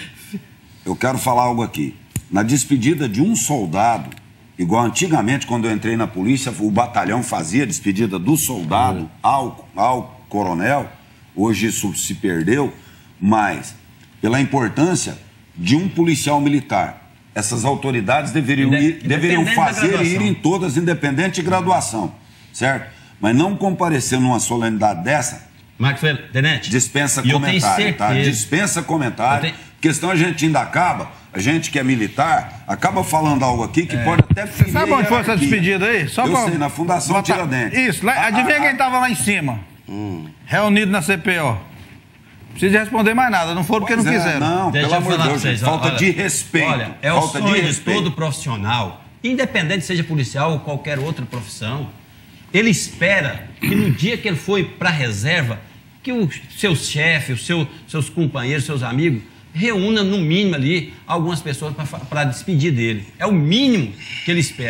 Speaker 2: Eu quero falar algo aqui. Na despedida de um soldado, igual antigamente, quando eu entrei na polícia, o batalhão fazia a despedida do soldado uhum. ao, ao coronel. Hoje isso se perdeu, mas pela importância de um policial militar. Essas autoridades deveriam, ir, deveriam fazer e ir em todas, independente de graduação, certo? Mas não comparecer numa solenidade dessa,
Speaker 1: Maxwell, Tenente,
Speaker 2: dispensa comentário, tá? Dispensa comentário, tenho... porque senão a gente ainda acaba, a gente que é militar, acaba falando algo aqui que é. pode até ferir.
Speaker 8: Sabe onde foi essa despedida aí? Só
Speaker 2: Eu
Speaker 8: pra...
Speaker 2: sei, na Fundação Botar... Tiradentes.
Speaker 8: Isso, lá, adivinha ah, quem estava lá em cima? Hum. Reunido na C P O. Não precisa responder mais nada, não foram porque não
Speaker 2: é,
Speaker 8: quiseram.
Speaker 2: Não,
Speaker 1: Deixa
Speaker 2: pelo amor de Deus,
Speaker 1: vocês,
Speaker 2: falta
Speaker 1: olha,
Speaker 2: de respeito.
Speaker 1: Olha, é
Speaker 2: falta
Speaker 1: o sonho
Speaker 2: de,
Speaker 1: de todo profissional, independente seja policial ou qualquer outra profissão, ele espera que no dia que ele foi para a reserva, que os seus chefes, os seu, seus companheiros, seus amigos, reúna no mínimo ali algumas pessoas para despedir dele. É o mínimo que ele espera.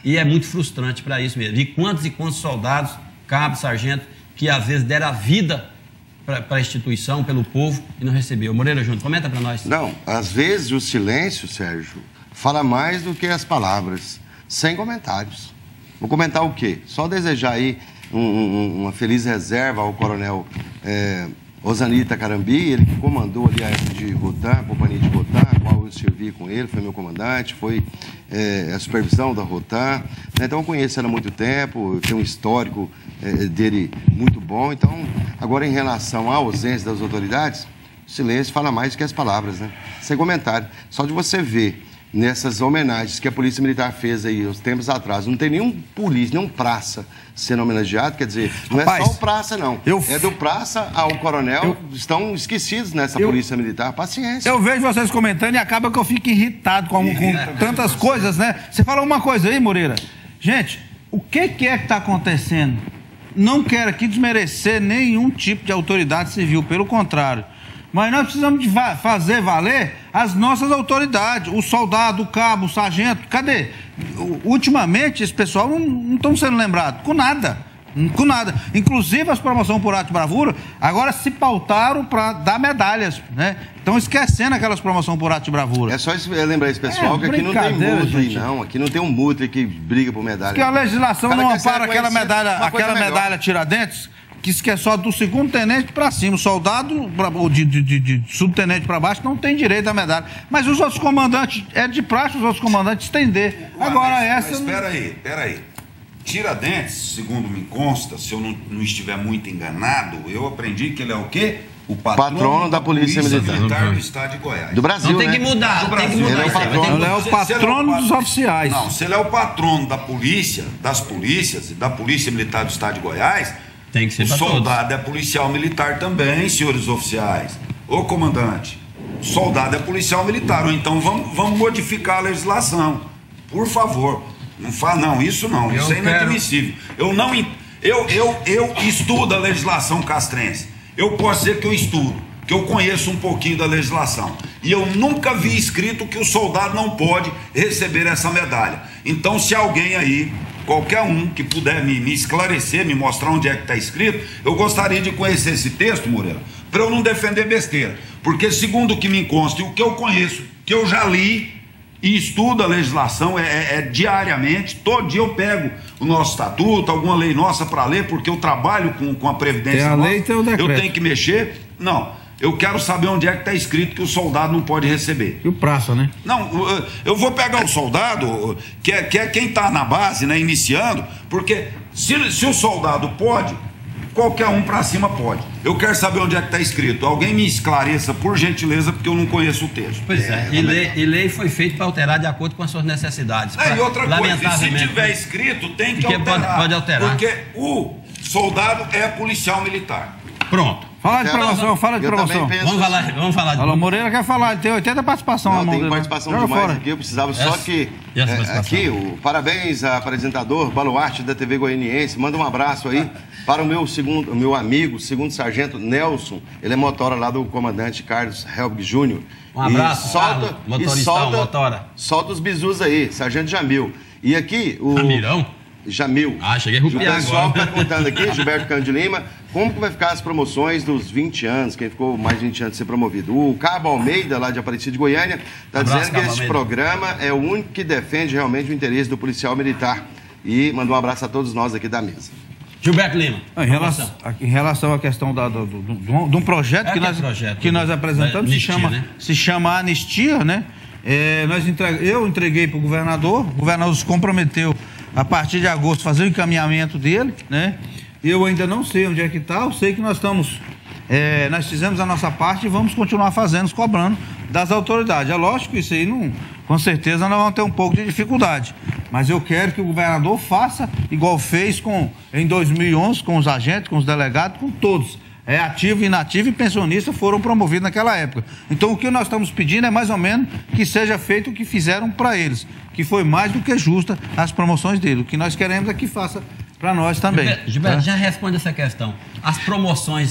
Speaker 1: E é muito frustrante para isso mesmo. E quantos e quantos soldados, cabos, sargentos, que às vezes deram a vida para a instituição, pelo povo, e não recebeu. Moreira Júnior, comenta para nós.
Speaker 4: Não, às vezes o silêncio, Sérgio, fala mais do que as palavras, sem comentários. Vou comentar o quê? Só desejar aí um, um, uma feliz reserva ao coronel é, Ozani Tacarambi, ele que comandou ali a época de Rotan, a companhia de Rotan, a qual eu servi com ele, foi meu comandante, foi é, a supervisão da Rotan. Então eu conheço ele há muito tempo, tenho um histórico é, dele muito bom. Então, agora em relação à ausência das autoridades, o silêncio fala mais do que as palavras, né? Sem comentário. Só de você ver nessas homenagens que a Polícia Militar fez aí, uns tempos atrás, não tem nenhum polícia, nenhum praça sendo homenageado, quer dizer, não Rapaz, é só o praça, não. Eu... É do praça ao coronel, eu... estão esquecidos nessa eu... Polícia Militar. Paciência.
Speaker 8: Eu vejo vocês comentando e acaba que eu fico irritado com, com tantas coisas, né? Você fala uma coisa aí, Moreira. Gente, o que, que é que está acontecendo? Não quero aqui desmerecer nenhum tipo de autoridade civil, pelo contrário. Mas nós precisamos de fazer valer as nossas autoridades, o soldado, o cabo, o sargento. Cadê? Ultimamente, esse pessoal não estão sendo lembrados com nada. Com nada. Inclusive, as promoções por ato de bravura agora se pautaram para dar medalhas, né? Estão esquecendo aquelas promoções por ato de bravura.
Speaker 4: É só lembrar esse pessoal é, que aqui não tem mútuo, não. Aqui não tem um mútuo que briga por medalha.
Speaker 8: Porque a legislação não ampara aquela medalha, aquela medalha Tiradentes, que isso que é só do segundo tenente para cima. O soldado, de, de, de, de subtenente para baixo, não tem direito à medalha. Mas os outros comandantes, é de praxe os outros comandantes estender.
Speaker 2: Ué,
Speaker 8: Agora
Speaker 2: mas,
Speaker 8: essa...
Speaker 2: Mas espera aí, espera aí. Tiradentes, segundo me consta, se eu não, não estiver muito enganado, eu aprendi que ele é o quê? O patrono,
Speaker 4: patrono da Polícia, Polícia Militar.
Speaker 2: Militar do Estado de Goiás.
Speaker 4: Do Brasil,
Speaker 1: não, tem
Speaker 4: né?
Speaker 1: que mudar,
Speaker 2: do
Speaker 1: tem que mudar.
Speaker 8: Ele é o patrono, ele é o patrono é o dos oficiais.
Speaker 2: Não, se ele é o patrono da polícia, das polícias e da Polícia Militar do Estado de Goiás,
Speaker 1: tem que ser
Speaker 2: o
Speaker 1: pra
Speaker 2: soldado
Speaker 1: todos.
Speaker 2: É policial militar também, senhores oficiais. Ô, comandante, o soldado é policial militar. Ou então vamos, vamos modificar a legislação. Por favor. Não faz, não, isso não. Eu isso é inadmissível. Quero... Eu não... Eu, eu, eu estudo a legislação castrense. Eu posso dizer que eu estudo, que eu conheço um pouquinho da legislação. E eu nunca vi escrito que o soldado não pode receber essa medalha. Então, se alguém aí, qualquer um que puder me, me esclarecer, me mostrar onde é que está escrito, eu gostaria de conhecer esse texto, Moreira, para eu não defender besteira. Porque, segundo o que me consta e o que eu conheço, que eu já li e estudo a legislação é, é, é diariamente, todo dia eu pego o nosso estatuto, alguma lei nossa para ler, porque eu trabalho com, com a Previdência
Speaker 8: tem a
Speaker 2: nossa,
Speaker 8: lei, tem o decreto.
Speaker 2: Eu tenho que mexer. Não, eu quero saber onde é que está escrito que o soldado não pode receber.
Speaker 8: E o praça, né?
Speaker 2: Não, eu vou pegar o soldado, que é, que é quem está na base, né, iniciando, porque se, se o soldado pode, qualquer um para cima pode. Eu quero saber onde é que está escrito. Alguém me esclareça, por gentileza, porque eu não conheço o texto.
Speaker 1: Pois é, é e, lei, e lei foi feita para alterar de acordo com as suas necessidades.
Speaker 2: É, e outra coisa, se tiver escrito, tem que alterar,
Speaker 1: pode, pode alterar.
Speaker 2: Porque o soldado é policial militar.
Speaker 1: Pronto.
Speaker 8: Fala de promoção, fala de promoção.
Speaker 1: Vamos falar, vamos falar de
Speaker 8: Alô, Moreira quer falar, ele tem oitenta participação.
Speaker 4: Não, tem participação
Speaker 8: Joga
Speaker 4: demais
Speaker 8: fora.
Speaker 4: aqui, eu precisava
Speaker 1: essa,
Speaker 4: só que... É, aqui, o parabéns ao apresentador, baluarte da T V Goianiense, manda um abraço aí para o meu, segundo, o meu amigo, segundo sargento Nelson, ele é motora lá do comandante Carlos Helbig Júnior.
Speaker 1: Um abraço,
Speaker 4: e solta,
Speaker 1: Carlos, motoristão,
Speaker 4: e solta,
Speaker 1: motora.
Speaker 4: Solta os bizus aí, sargento Jamil. E aqui, o...
Speaker 1: Jamirão?
Speaker 4: Jamil.
Speaker 1: Ah, cheguei a rupiar agora.
Speaker 4: O pessoal está contando aqui, Gilberto Cândido de Lima, como que vai ficar as promoções dos vinte anos, quem ficou mais de vinte anos de ser promovido. O Cabo Almeida, lá de Aparecida de Goiânia, está dizendo que esse programa é o único que defende realmente o interesse do policial militar. E mandou um abraço a todos nós aqui da mesa.
Speaker 1: Gilberto Lima.
Speaker 8: Em relação, em relação à questão da, do, do, do, de um projeto, é que, nós, projeto que nós apresentamos, anistia, se, chama, né? se chama Anistia, né? É, nós entregue, eu entreguei para o governador, o governador se comprometeu a partir de agosto fazer o encaminhamento dele, né? Eu ainda não sei onde é que está, eu sei que nós estamos, é, nós fizemos a nossa parte e vamos continuar fazendo, cobrando das autoridades. É lógico que isso aí, não, com certeza, nós vamos ter um pouco de dificuldade, mas eu quero que o governador faça igual fez com, em dois mil e onze com os agentes, com os delegados, com todos. É, ativo, inativo e pensionista foram promovidos naquela época. Então o que nós estamos pedindo é mais ou menos que seja feito o que fizeram para eles, que foi mais do que justa as promoções dele. O que nós queremos é que faça para nós também.
Speaker 1: Gilberto, Gilberto, já responde essa questão. As promoções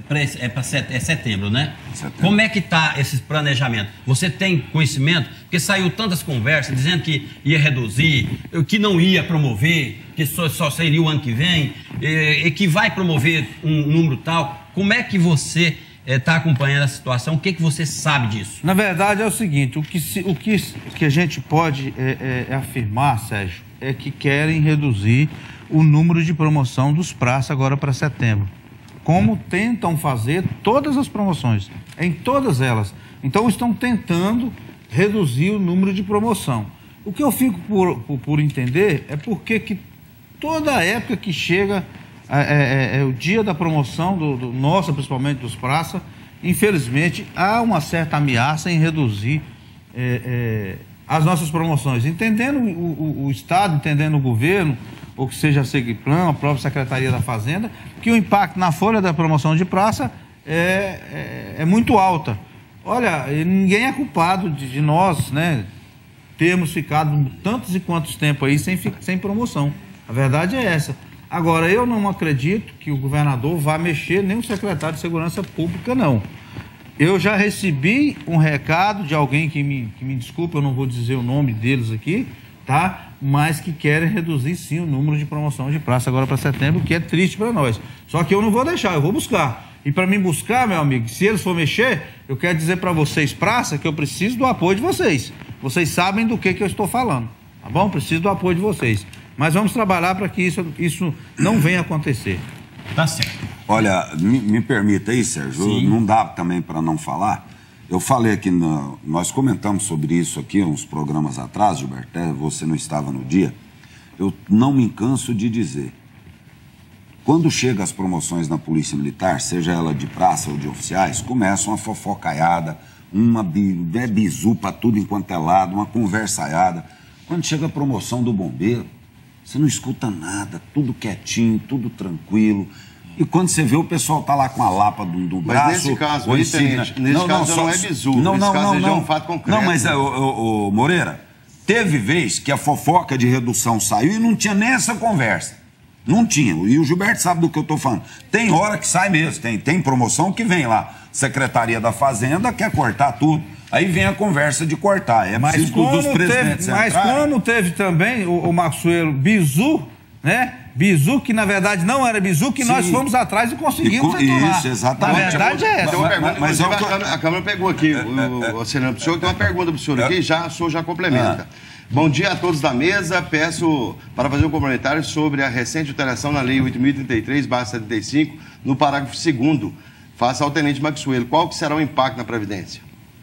Speaker 1: é para set, é setembro, né?
Speaker 2: Setembro.
Speaker 1: Como é que está esse planejamento? Você tem conhecimento? Porque saiu tantas conversas dizendo que ia reduzir, que não ia promover, que só, só seria o ano que vem, e, e que vai promover um número tal. Como é que você está é, acompanhando a situação? O que, que você sabe disso?
Speaker 8: Na verdade é o seguinte, o que, se, o que, que a gente pode é, é, afirmar, Sérgio, é que querem reduzir o número de promoção dos praças agora para setembro. Como tentam fazer todas as promoções, em todas elas. Então estão tentando reduzir o número de promoção. O que eu fico por, por, por entender é porque que toda época que chega é, é, é o dia da promoção, do, do, nossa, principalmente dos praças, infelizmente há uma certa ameaça em reduzir é, é, as nossas promoções. Entendendo o, o, o Estado, entendendo o governo, ou que seja a Segiplan, a própria Secretaria da Fazenda, que o impacto na folha da promoção de praça é, é, é muito alta. Olha, ninguém é culpado de, de nós, né, termos ficado tantos e quantos tempos aí sem, sem promoção. A verdade é essa. Agora, eu não acredito que o governador vá mexer, nem o secretário de Segurança Pública, não. Eu já recebi um recado de alguém que me, que me desculpa, eu não vou dizer o nome deles aqui, tá? Mas que querem reduzir sim o número de promoção de praça agora para setembro, que é triste para nós. Só que eu não vou deixar, eu vou buscar. E para mim buscar, meu amigo, se eles for mexer, eu quero dizer para vocês, praça, que eu preciso do apoio de vocês. Vocês sabem do que, que eu estou falando, tá bom? Preciso do apoio de vocês. Mas vamos trabalhar para que isso, isso não venha acontecer.
Speaker 1: Tá certo.
Speaker 2: Olha, me, me permita aí, Sérgio,
Speaker 1: Sim.
Speaker 2: Não dá também para não falar. Eu falei aqui, no, nós comentamos sobre isso aqui uns programas atrás, Gilberto, até você não estava no dia. Eu não me canso de dizer, quando chegam as promoções na Polícia Militar, seja ela de praça ou de oficiais, começa uma fofocaiada, uma é bizu para tudo enquanto é lado, uma conversaiada. Quando chega a promoção do bombeiro, você não escuta nada, tudo quietinho, tudo tranquilo. E quando você vê, o pessoal tá lá com a lapa do, do braço...
Speaker 4: Mas nesse caso, aí, tenente, nesse não, caso não, não é bizu,
Speaker 2: não,
Speaker 4: nesse
Speaker 2: não,
Speaker 4: caso
Speaker 2: não,
Speaker 4: já é
Speaker 2: não.
Speaker 4: um fato concreto.
Speaker 2: Não, mas, o, o, o Moreira, teve vez que a fofoca de redução saiu e não tinha nem essa conversa. Não tinha. E o Gilberto sabe do que eu tô falando. Tem hora que sai mesmo, tem, tem promoção que vem lá. Secretaria da Fazenda quer cortar tudo. Aí vem a conversa de cortar. É
Speaker 8: mas
Speaker 2: dos presidentes
Speaker 8: teve, mas quando teve também, o, o Maxuelo, bizu, né? Bizu, que na verdade não era bizu, que Sim. nós fomos atrás e conseguimos
Speaker 2: e, retomar. Isso, exatamente.
Speaker 8: Na verdade é essa.
Speaker 4: Mas, mas, mas
Speaker 2: eu,
Speaker 4: a, Câmara, a Câmara pegou aqui, é, o, o, o senador, o senhor tem uma pergunta para o senhor aqui, já, o senhor já complementa. É. Bom dia a todos da mesa, peço para fazer um comentário sobre a recente alteração na Lei oito mil e trinta e três barra setenta e cinco, no parágrafo segundo. Faça ao tenente Maxuelo, qual que será o impacto na Previdência?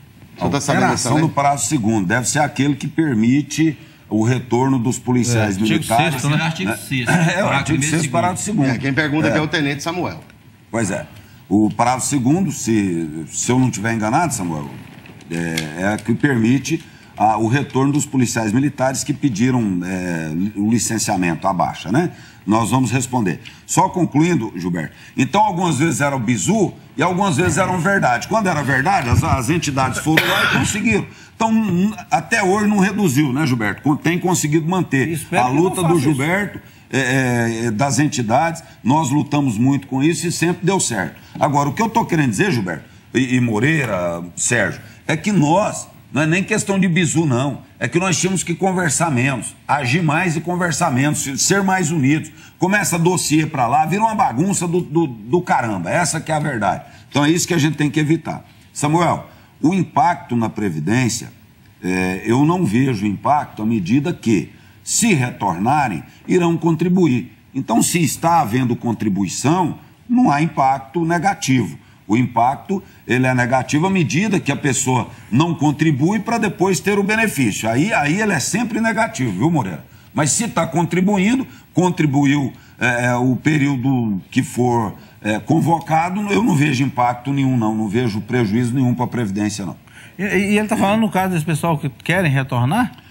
Speaker 2: A alteração do parágrafo segundo deve ser aquele que permite o retorno dos policiais
Speaker 8: é,
Speaker 2: militares.
Speaker 8: Sexto, né?
Speaker 1: Artigo sexto.
Speaker 2: É, o artigo sexto, parágrafo segundo.
Speaker 4: É, quem pergunta
Speaker 2: é.
Speaker 4: aqui é o tenente Samuel.
Speaker 2: Pois é. O parágrafo segundo, se, se eu não estiver enganado, Samuel, é, é que permite a, o retorno dos policiais militares que pediram é, o licenciamento, a baixa, né? Nós vamos responder. Só concluindo, Gilberto, então algumas vezes era o bizu e algumas vezes eram verdade. Quando era verdade, as, as entidades foram lá e conseguiram. Então, até hoje não reduziu, né, Gilberto? Tem conseguido manter a luta do Gilberto, é, é, das entidades. Nós lutamos muito com isso e sempre deu certo. Agora, o que eu estou querendo dizer, Gilberto, e, e Moreira, Sérgio, é que nós, não é nem questão de bizu, não. É que nós tínhamos que conversar menos, agir mais e conversar menos, ser mais unidos. Começa dossiê para lá, vira uma bagunça do, do, do caramba. Essa que é a verdade. Então é isso que a gente tem que evitar. Samuel, o impacto na Previdência, é, eu não vejo impacto à medida que, se retornarem, irão contribuir. Então, se está havendo contribuição, não há impacto negativo. O impacto, ele é negativo à medida que a pessoa não contribui para depois ter o benefício. Aí, aí ele é sempre negativo, viu, Moreira? Mas se está contribuindo, contribuiu é, o período que for é, convocado, eu não vejo impacto nenhum, não. Não vejo prejuízo nenhum para a Previdência, não.
Speaker 8: E, e ele está falando no caso desse pessoal que querem retornar?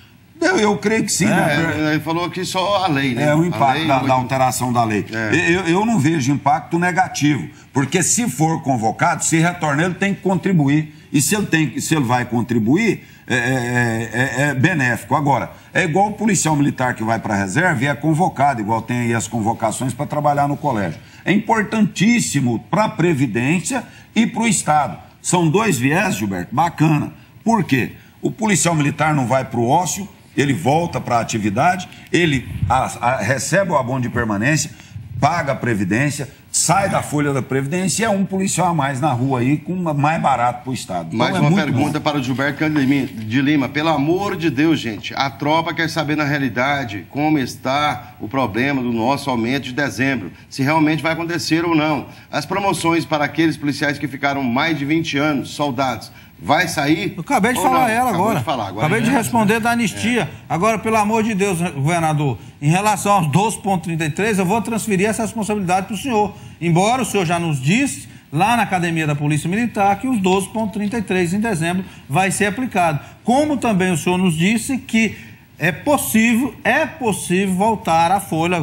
Speaker 2: Eu, eu creio que sim.
Speaker 4: É,
Speaker 2: né?
Speaker 4: Ele falou que só a lei, né?
Speaker 2: É o impacto
Speaker 4: lei,
Speaker 2: da,
Speaker 4: muito...
Speaker 2: da alteração da lei. É. Eu, eu não vejo impacto negativo, porque se for convocado, se retornar, ele tem que contribuir. E se ele, tem, se ele vai contribuir, é, é, é, é benéfico. Agora, é igual o policial militar que vai para a reserva e é convocado, igual tem aí as convocações para trabalhar no colégio. É importantíssimo para a Previdência e para o Estado. São dois viés, Gilberto, bacana. Por quê? O policial militar não vai para o ócio, ele volta para a atividade, ele a, a, recebe o abono de permanência, paga a Previdência, sai da folha da Previdência e é um policial a mais na rua aí, com mais barato para o Estado. Então,
Speaker 4: mais
Speaker 2: é
Speaker 4: uma pergunta
Speaker 2: bom.
Speaker 4: para o Gilberto de Lima. Pelo amor de Deus, gente, a tropa quer saber na realidade como está o problema do nosso aumento de dezembro, se realmente vai acontecer ou não. As promoções para aqueles policiais que ficaram mais de vinte anos, soldados, vai sair?
Speaker 8: Eu acabei de
Speaker 4: ou
Speaker 8: falar
Speaker 4: não?
Speaker 8: ela
Speaker 4: Acabou
Speaker 8: agora.
Speaker 4: De falar. agora.
Speaker 8: Acabei de
Speaker 4: é.
Speaker 8: responder da anistia. É. Agora, pelo amor de Deus, governador, em relação aos doze ponto trinta e três, eu vou transferir essa responsabilidade para o senhor. Embora o senhor já nos disse, lá na Academia da Polícia Militar, que os doze ponto trinta e três em dezembro vai ser aplicado. Como também o senhor nos disse que é possível, é possível voltar a folha,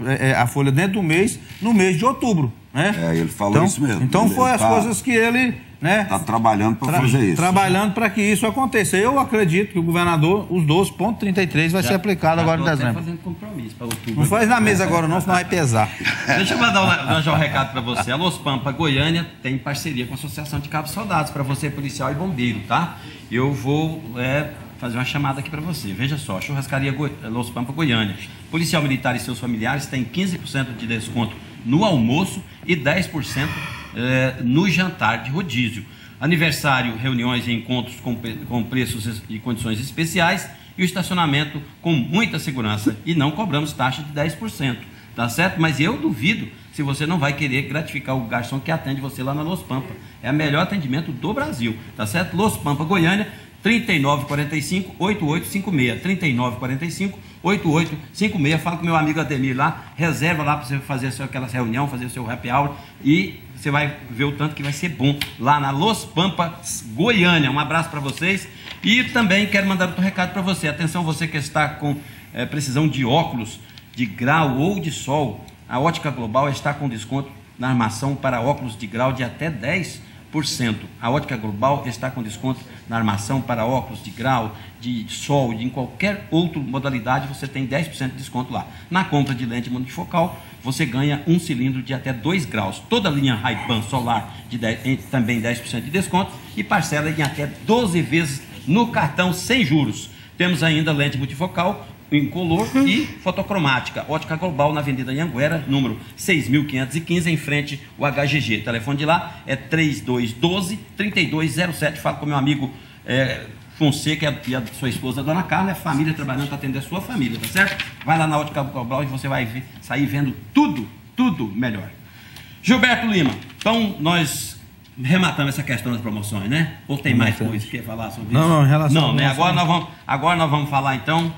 Speaker 8: a folha dentro do mês, no mês de outubro. Né?
Speaker 2: É, ele falou
Speaker 8: então,
Speaker 2: isso mesmo.
Speaker 8: Então
Speaker 2: ele
Speaker 8: foi as
Speaker 2: tá...
Speaker 8: coisas que ele... Né?
Speaker 2: Está trabalhando para
Speaker 8: Tra
Speaker 2: fazer isso.
Speaker 8: Trabalhando para que isso aconteça. Eu acredito que o governador, os doze ponto trinta e três vai já, ser aplicado já agora em dezembro.
Speaker 1: fazendo compromisso para outubro.
Speaker 8: Não faz na mesa agora não, senão vai pesar.
Speaker 1: Deixa eu mandar um, um recado para você. A Los Pampa Goiânia tem parceria com a Associação de Cabos Soldados, para você policial e bombeiro, tá? Eu vou é, fazer uma chamada aqui para você. Veja só, Churrascaria Goi Los Pampa Goiânia. Policial militar e seus familiares têm quinze por cento de desconto no almoço e dez por cento é, no jantar de rodízio. Aniversário, reuniões e encontros com, com preços e condições especiais e o estacionamento com muita segurança. E não cobramos taxa de dez por cento, tá certo? Mas eu duvido se você não vai querer gratificar o garçom que atende você lá na Los Pampa. É o melhor atendimento do Brasil, tá certo? Los Pampa Goiânia, trinta e nove quarenta e cinco, oitenta e oito cinquenta e seis, trinta e nove quarenta e cinco, oitenta e oito cinquenta e seis. Fala com meu amigo Ademir lá, reserva lá para você fazer seu, aquela reunião, fazer o seu happy hour e você vai ver o tanto que vai ser bom lá na Los Pampa Goiânia. Um abraço para vocês e também quero mandar outro recado para você. Atenção, você que está com é, precisão de óculos de grau ou de sol, a Ótica Global está com desconto na armação para óculos de grau de até dez por cento. A Ótica Global está com desconto na armação para óculos de grau, de sol, de em qualquer outra modalidade, você tem dez por cento de desconto lá. Na compra de lente multifocal, você ganha um cilindro de até dois graus. Toda a linha Ray-Ban Solar de dez, também dez por cento de desconto e parcela em até doze vezes no cartão sem juros. Temos ainda lente multifocal incolor e fotocromática. Ótica Global na Avenida Anhanguera, número seis mil quinhentos e quinze, em frente ao H G G. O telefone de lá é três dois um dois, três dois zero sete. Fala com meu amigo é, Fonseca e a sua esposa, a dona Carla, a família trabalhando para atender a sua família, tá certo? Vai lá na Ótica Global e você vai ver, sair vendo tudo, tudo melhor. Gilberto Lima, então nós rematamos essa questão das promoções, né? Ou tem mais coisa que quer falar sobre
Speaker 8: não,
Speaker 1: isso?
Speaker 8: Não, em relação
Speaker 1: Não, né? Agora nós vamos, agora nós vamos falar então.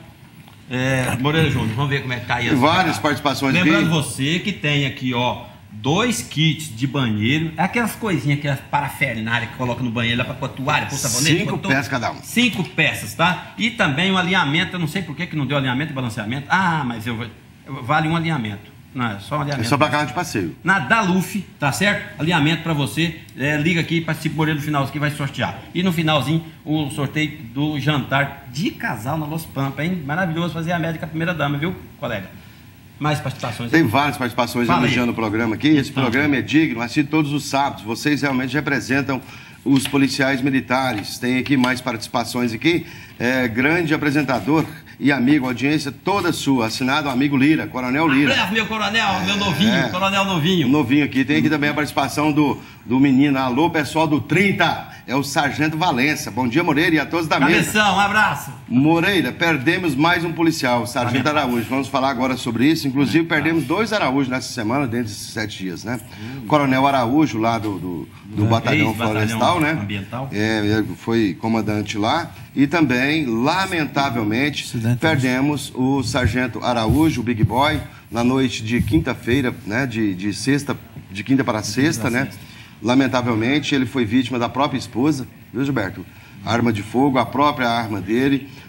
Speaker 1: É, Moreira Júnior, vamos ver como é que tá aí.
Speaker 4: Várias participações.
Speaker 1: Lembrando você que tem aqui, ó, dois kits de banheiro, aquelas coisinhas, aquelas parafernália que coloca no banheiro lá para toalha, para sabonete.
Speaker 4: Cinco peças cada um.
Speaker 1: Cinco peças, tá? E também um alinhamento, eu não sei por que que não deu alinhamento e balanceamento. Ah, mas eu vale um alinhamento. Não, é só um alinhamento.
Speaker 4: É só para carro de passeio.
Speaker 1: Na Daluf, tá certo? Alinhamento para você. É, liga aqui e participe por ele no final que vai sortear. E no finalzinho, o sorteio do jantar de casal na Los Pampa, hein? Maravilhoso fazer a médica primeira dama, viu, colega? Mais participações?
Speaker 4: Tem várias participações elogiando o programa aqui. Esse
Speaker 1: então,
Speaker 4: programa é digno, assiste todos os sábados. Vocês realmente representam os policiais militares. Tem aqui mais participações aqui. É, grande apresentador e amigo, audiência toda sua, assinado amigo Lira, Coronel Lira.
Speaker 1: Abraço, meu coronel, é, meu novinho, é, coronel novinho.
Speaker 4: Novinho aqui. Tem aqui também a participação do, do menino. Alô, pessoal do trinta, é o Sargento Valença. Bom dia, Moreira, e a todos da mesa.
Speaker 1: Cabeção, um abraço.
Speaker 4: Moreira, perdemos mais um policial, o Sargento Araújo. Vamos falar agora sobre isso. Inclusive, perdemos dois Araújos nessa semana, dentro desses sete dias, né? O Coronel Araújo, lá do, do, do Batalhão Florestal, né?
Speaker 1: Ambiental.
Speaker 4: É, foi comandante lá. E também, lamentavelmente, perdemos o Sargento Araújo, o Big Boy, na noite de quinta-feira, né? De, de sexta, de quinta para sexta, né? Lamentavelmente, ele foi vítima da própria esposa, viu, Gilberto? Arma de fogo, a própria arma dele,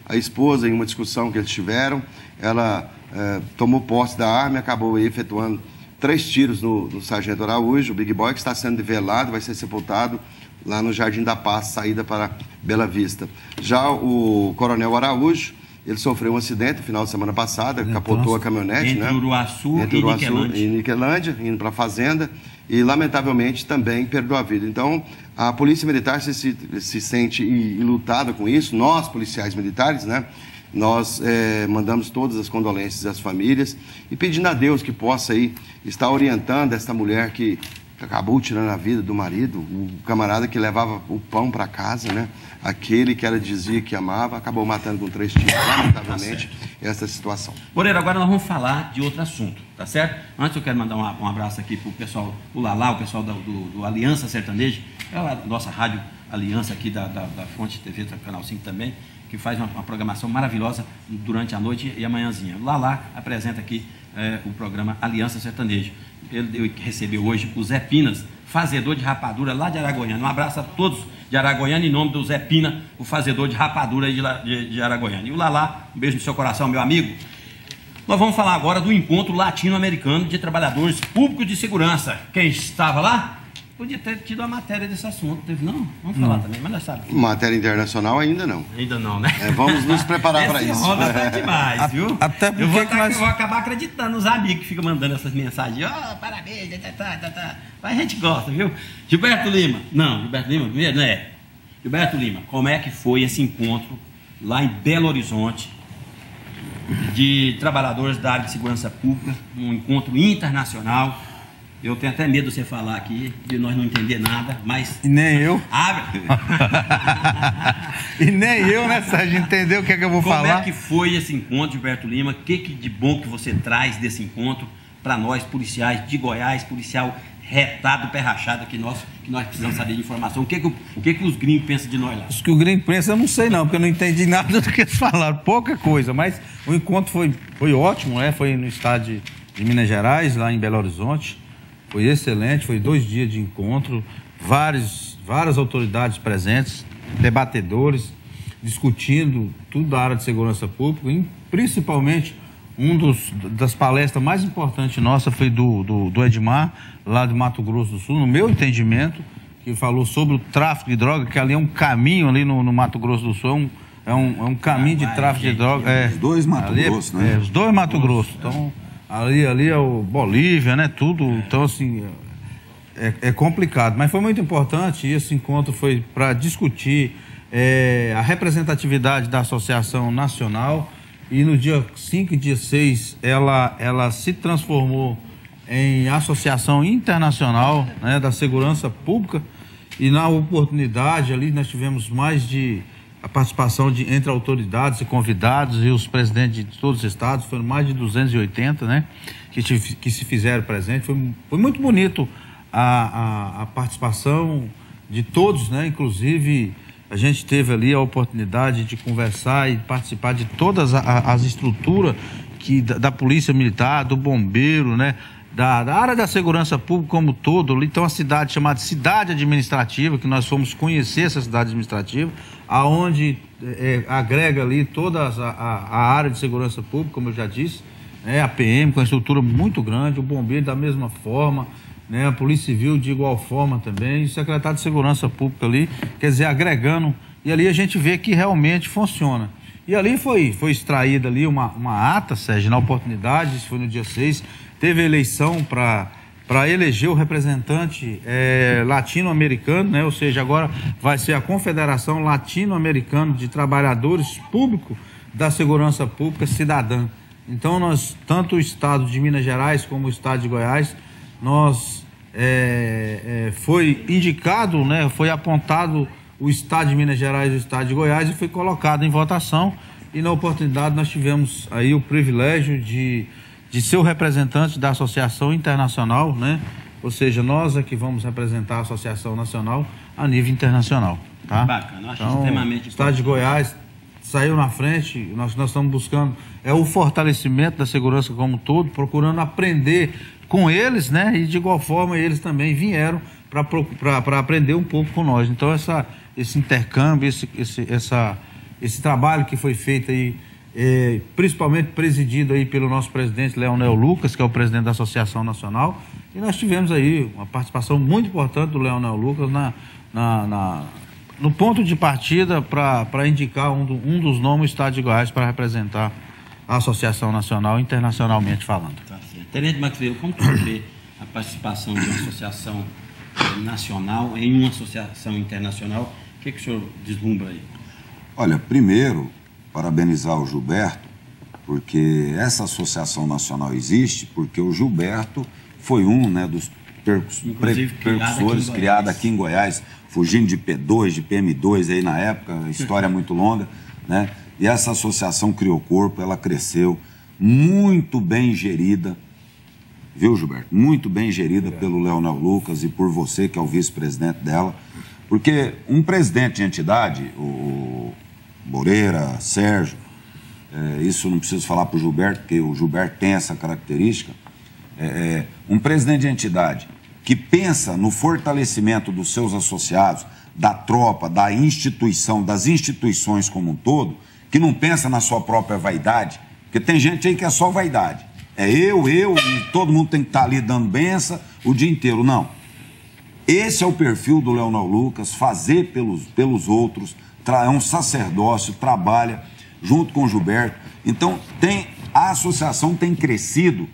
Speaker 4: a esposa, em uma discussão que eles tiveram, ela eh, tomou posse da arma e acabou aí efetuando três tiros no, no sargento Araújo, o Big Boy, que está sendo velado, vai ser sepultado lá no Jardim da Paz, saída para Bela Vista. Já o coronel Araújo, ele sofreu um acidente no final de semana passada, então, capotou a caminhonete,
Speaker 1: entre
Speaker 4: né?
Speaker 1: Uruaçu
Speaker 4: entre
Speaker 1: e
Speaker 4: Uruaçu
Speaker 1: Niquelândia.
Speaker 4: e Niquelândia, indo para a fazenda, e lamentavelmente também perdeu a vida. Então, a Polícia Militar se, se, se sente enlutada com isso, nós, policiais militares, né? Nós é, mandamos todas as condolências às famílias e pedindo a Deus que possa aí estar orientando essa mulher que acabou tirando a vida do marido, o camarada que levava o pão para casa, né? Aquele que ela dizia que amava, acabou matando com três tiros, lamentavelmente, essa situação.
Speaker 1: Moreira, agora nós vamos falar de outro assunto, tá certo? Antes eu quero mandar um, um abraço aqui pro pessoal, o Lalá, o pessoal do, do, do Aliança Sertaneja, é a nossa rádio Aliança aqui da, da, da Fonte T V, do Canal cinco também, que faz uma, uma programação maravilhosa durante a noite e a manhãzinha. O Lalá apresenta aqui é, o programa Aliança Sertaneja. Ele recebeu hoje o Zé Pinas, fazedor de rapadura lá de Aragoiânia. Um abraço a todos de Aragoiânia, em nome do Zé Pina, o fazedor de rapadura de, de, de Aragoiânia. E o Lalá, um beijo no seu coração, meu amigo. Nós vamos falar agora do Encontro Latino-Americano de Trabalhadores Públicos de Segurança. Quem estava lá? Podia ter tido a matéria desse assunto, teve não? Vamos falar não. também, mas nós sabemos.
Speaker 4: Matéria internacional ainda não.
Speaker 1: Ainda não, né?
Speaker 4: É, vamos nos preparar para isso.
Speaker 1: Roda tá demais, viu?
Speaker 8: Até porque
Speaker 1: eu vou, tá,
Speaker 8: nós...
Speaker 1: eu vou acabar acreditando nos amigos que ficam mandando essas mensagens. Ó, oh, parabéns, tá, tá, tá, tá. Mas a gente gosta, viu? Gilberto Lima. Não, Gilberto Lima primeiro, não é? Gilberto Lima, como é que foi esse encontro lá em Belo Horizonte de trabalhadores da área de segurança pública, um encontro internacional? Eu tenho até medo de você falar aqui, de nós não entender nada, mas...
Speaker 8: E nem eu.
Speaker 1: Abre.
Speaker 8: E nem eu, né, Sérgio? Entendeu o que é que eu vou
Speaker 1: Como
Speaker 8: falar?
Speaker 1: Como é que foi esse encontro, Gilberto Lima? O que, que de bom que você traz desse encontro para nós, policiais de Goiás, policial retado, pé rachado, que nós, que nós precisamos saber de informação. O que, que, o que, que os gringos pensam de nós lá?
Speaker 8: Os que o gringo pensa, eu não sei não, porque eu não entendi nada do que eles falaram, pouca coisa, mas o encontro foi, foi ótimo, né? Foi no estado de, de Minas Gerais, lá em Belo Horizonte. Foi excelente, foi dois dias de encontro, vários, várias autoridades presentes, debatedores, discutindo tudo da área de segurança pública, e principalmente um dos, das palestras mais importantes nossa foi do, do, do Edmar, lá de Mato Grosso do Sul, no meu entendimento, que falou sobre o tráfico de droga, que ali é um caminho ali no, no Mato Grosso do Sul, é um, é um, é um caminho de tráfico de droga. É,
Speaker 2: os dois Mato
Speaker 8: ali,
Speaker 2: Grosso, né?
Speaker 8: É, os dois Mato Grosso, então... Ali, ali é o Bolívia, né? Tudo. Então, assim, é, é complicado. Mas foi muito importante. E esse encontro foi para discutir é, a representatividade da Associação Nacional. E no dia cinco e dia seis, ela, ela se transformou em Associação Internacional, né, da Segurança Pública. E na oportunidade ali nós tivemos mais de... a participação de, entre autoridades e convidados e os presidentes de todos os estados, foram mais de duzentos e oitenta, né, que, te, que se fizeram presente. Foi, foi muito bonito a, a, a participação de todos, né, inclusive a gente teve ali a oportunidade de conversar e participar de todas a, as estruturas que, da, da Polícia Militar, do Bombeiro, né, Da, da área da segurança pública como todo. Então, a cidade chamada Cidade Administrativa, que nós fomos conhecer essa cidade administrativa, aonde é, agrega ali toda a, a, a área de segurança pública, como eu já disse, né, a P M com uma estrutura muito grande, o bombeiro da mesma forma, né, a Polícia Civil de igual forma também, e o secretário de Segurança Pública ali, quer dizer, agregando, e ali a gente vê que realmente funciona. E ali foi, foi extraída ali uma, uma ata, Sérgio, na oportunidade, isso foi no dia seis, teve eleição para para eleger o representante é, latino-americano, né? Ou seja, agora vai ser a Confederação Latino-Americana de Trabalhadores Públicos da Segurança Pública Cidadã. Então, nós, tanto o estado de Minas Gerais como o estado de Goiás, nós é, é, foi indicado, né? Foi apontado o estado de Minas Gerais e o estado de Goiás e foi colocado em votação. E na oportunidade nós tivemos aí o privilégio de de ser o representante da Associação Internacional, né? Ou seja, nós é que vamos representar a Associação Nacional a nível internacional, tá?
Speaker 1: Bacana, acho
Speaker 8: então,
Speaker 1: extremamente
Speaker 8: o estado de Goiás saiu na frente, nós, nós estamos buscando é o fortalecimento da segurança como um todo, procurando aprender com eles, né? E de igual forma eles também vieram para aprender um pouco com nós. Então, essa, esse intercâmbio, esse, esse, essa... esse trabalho que foi feito aí, é, principalmente presidido aí pelo nosso presidente Leonel Lucas, que é o presidente da Associação Nacional, e nós tivemos aí uma participação muito importante do Leonel Lucas na, na, na, no ponto de partida para indicar um, do, um dos nomes do Estado de Goiás para representar a Associação Nacional, internacionalmente falando.
Speaker 1: Tá certo. Tenente Maxwell, como que você vê a participação de uma associação nacional em uma associação internacional? O que, que o senhor deslumbra aí?
Speaker 2: Olha, primeiro, parabenizar o Gilberto, porque essa associação nacional existe porque o Gilberto foi um, né, dos percussores criado aqui em Goiás, fugindo de P dois, de P M dois aí na época, história muito longa, né? E essa associação criou corpo, ela cresceu, muito bem gerida, viu, Gilberto? Muito bem gerida pelo Leonel Lucas e por você, que é o vice-presidente dela, porque um presidente de entidade, o Moreira, Sérgio, é, isso não preciso falar para o Gilberto, porque o Gilberto tem essa característica, é, é, um presidente de entidade que pensa no fortalecimento dos seus associados, da tropa, da instituição, das instituições como um todo, que não pensa na sua própria vaidade, porque tem gente aí que é só vaidade. É eu, eu, e todo mundo tem que estar ali dando benção o dia inteiro. Não. Esse é o perfil do Leonel Lucas, fazer pelos, pelos outros, é um sacerdócio, trabalha junto com o Gilberto. Então, tem, a associação tem crescido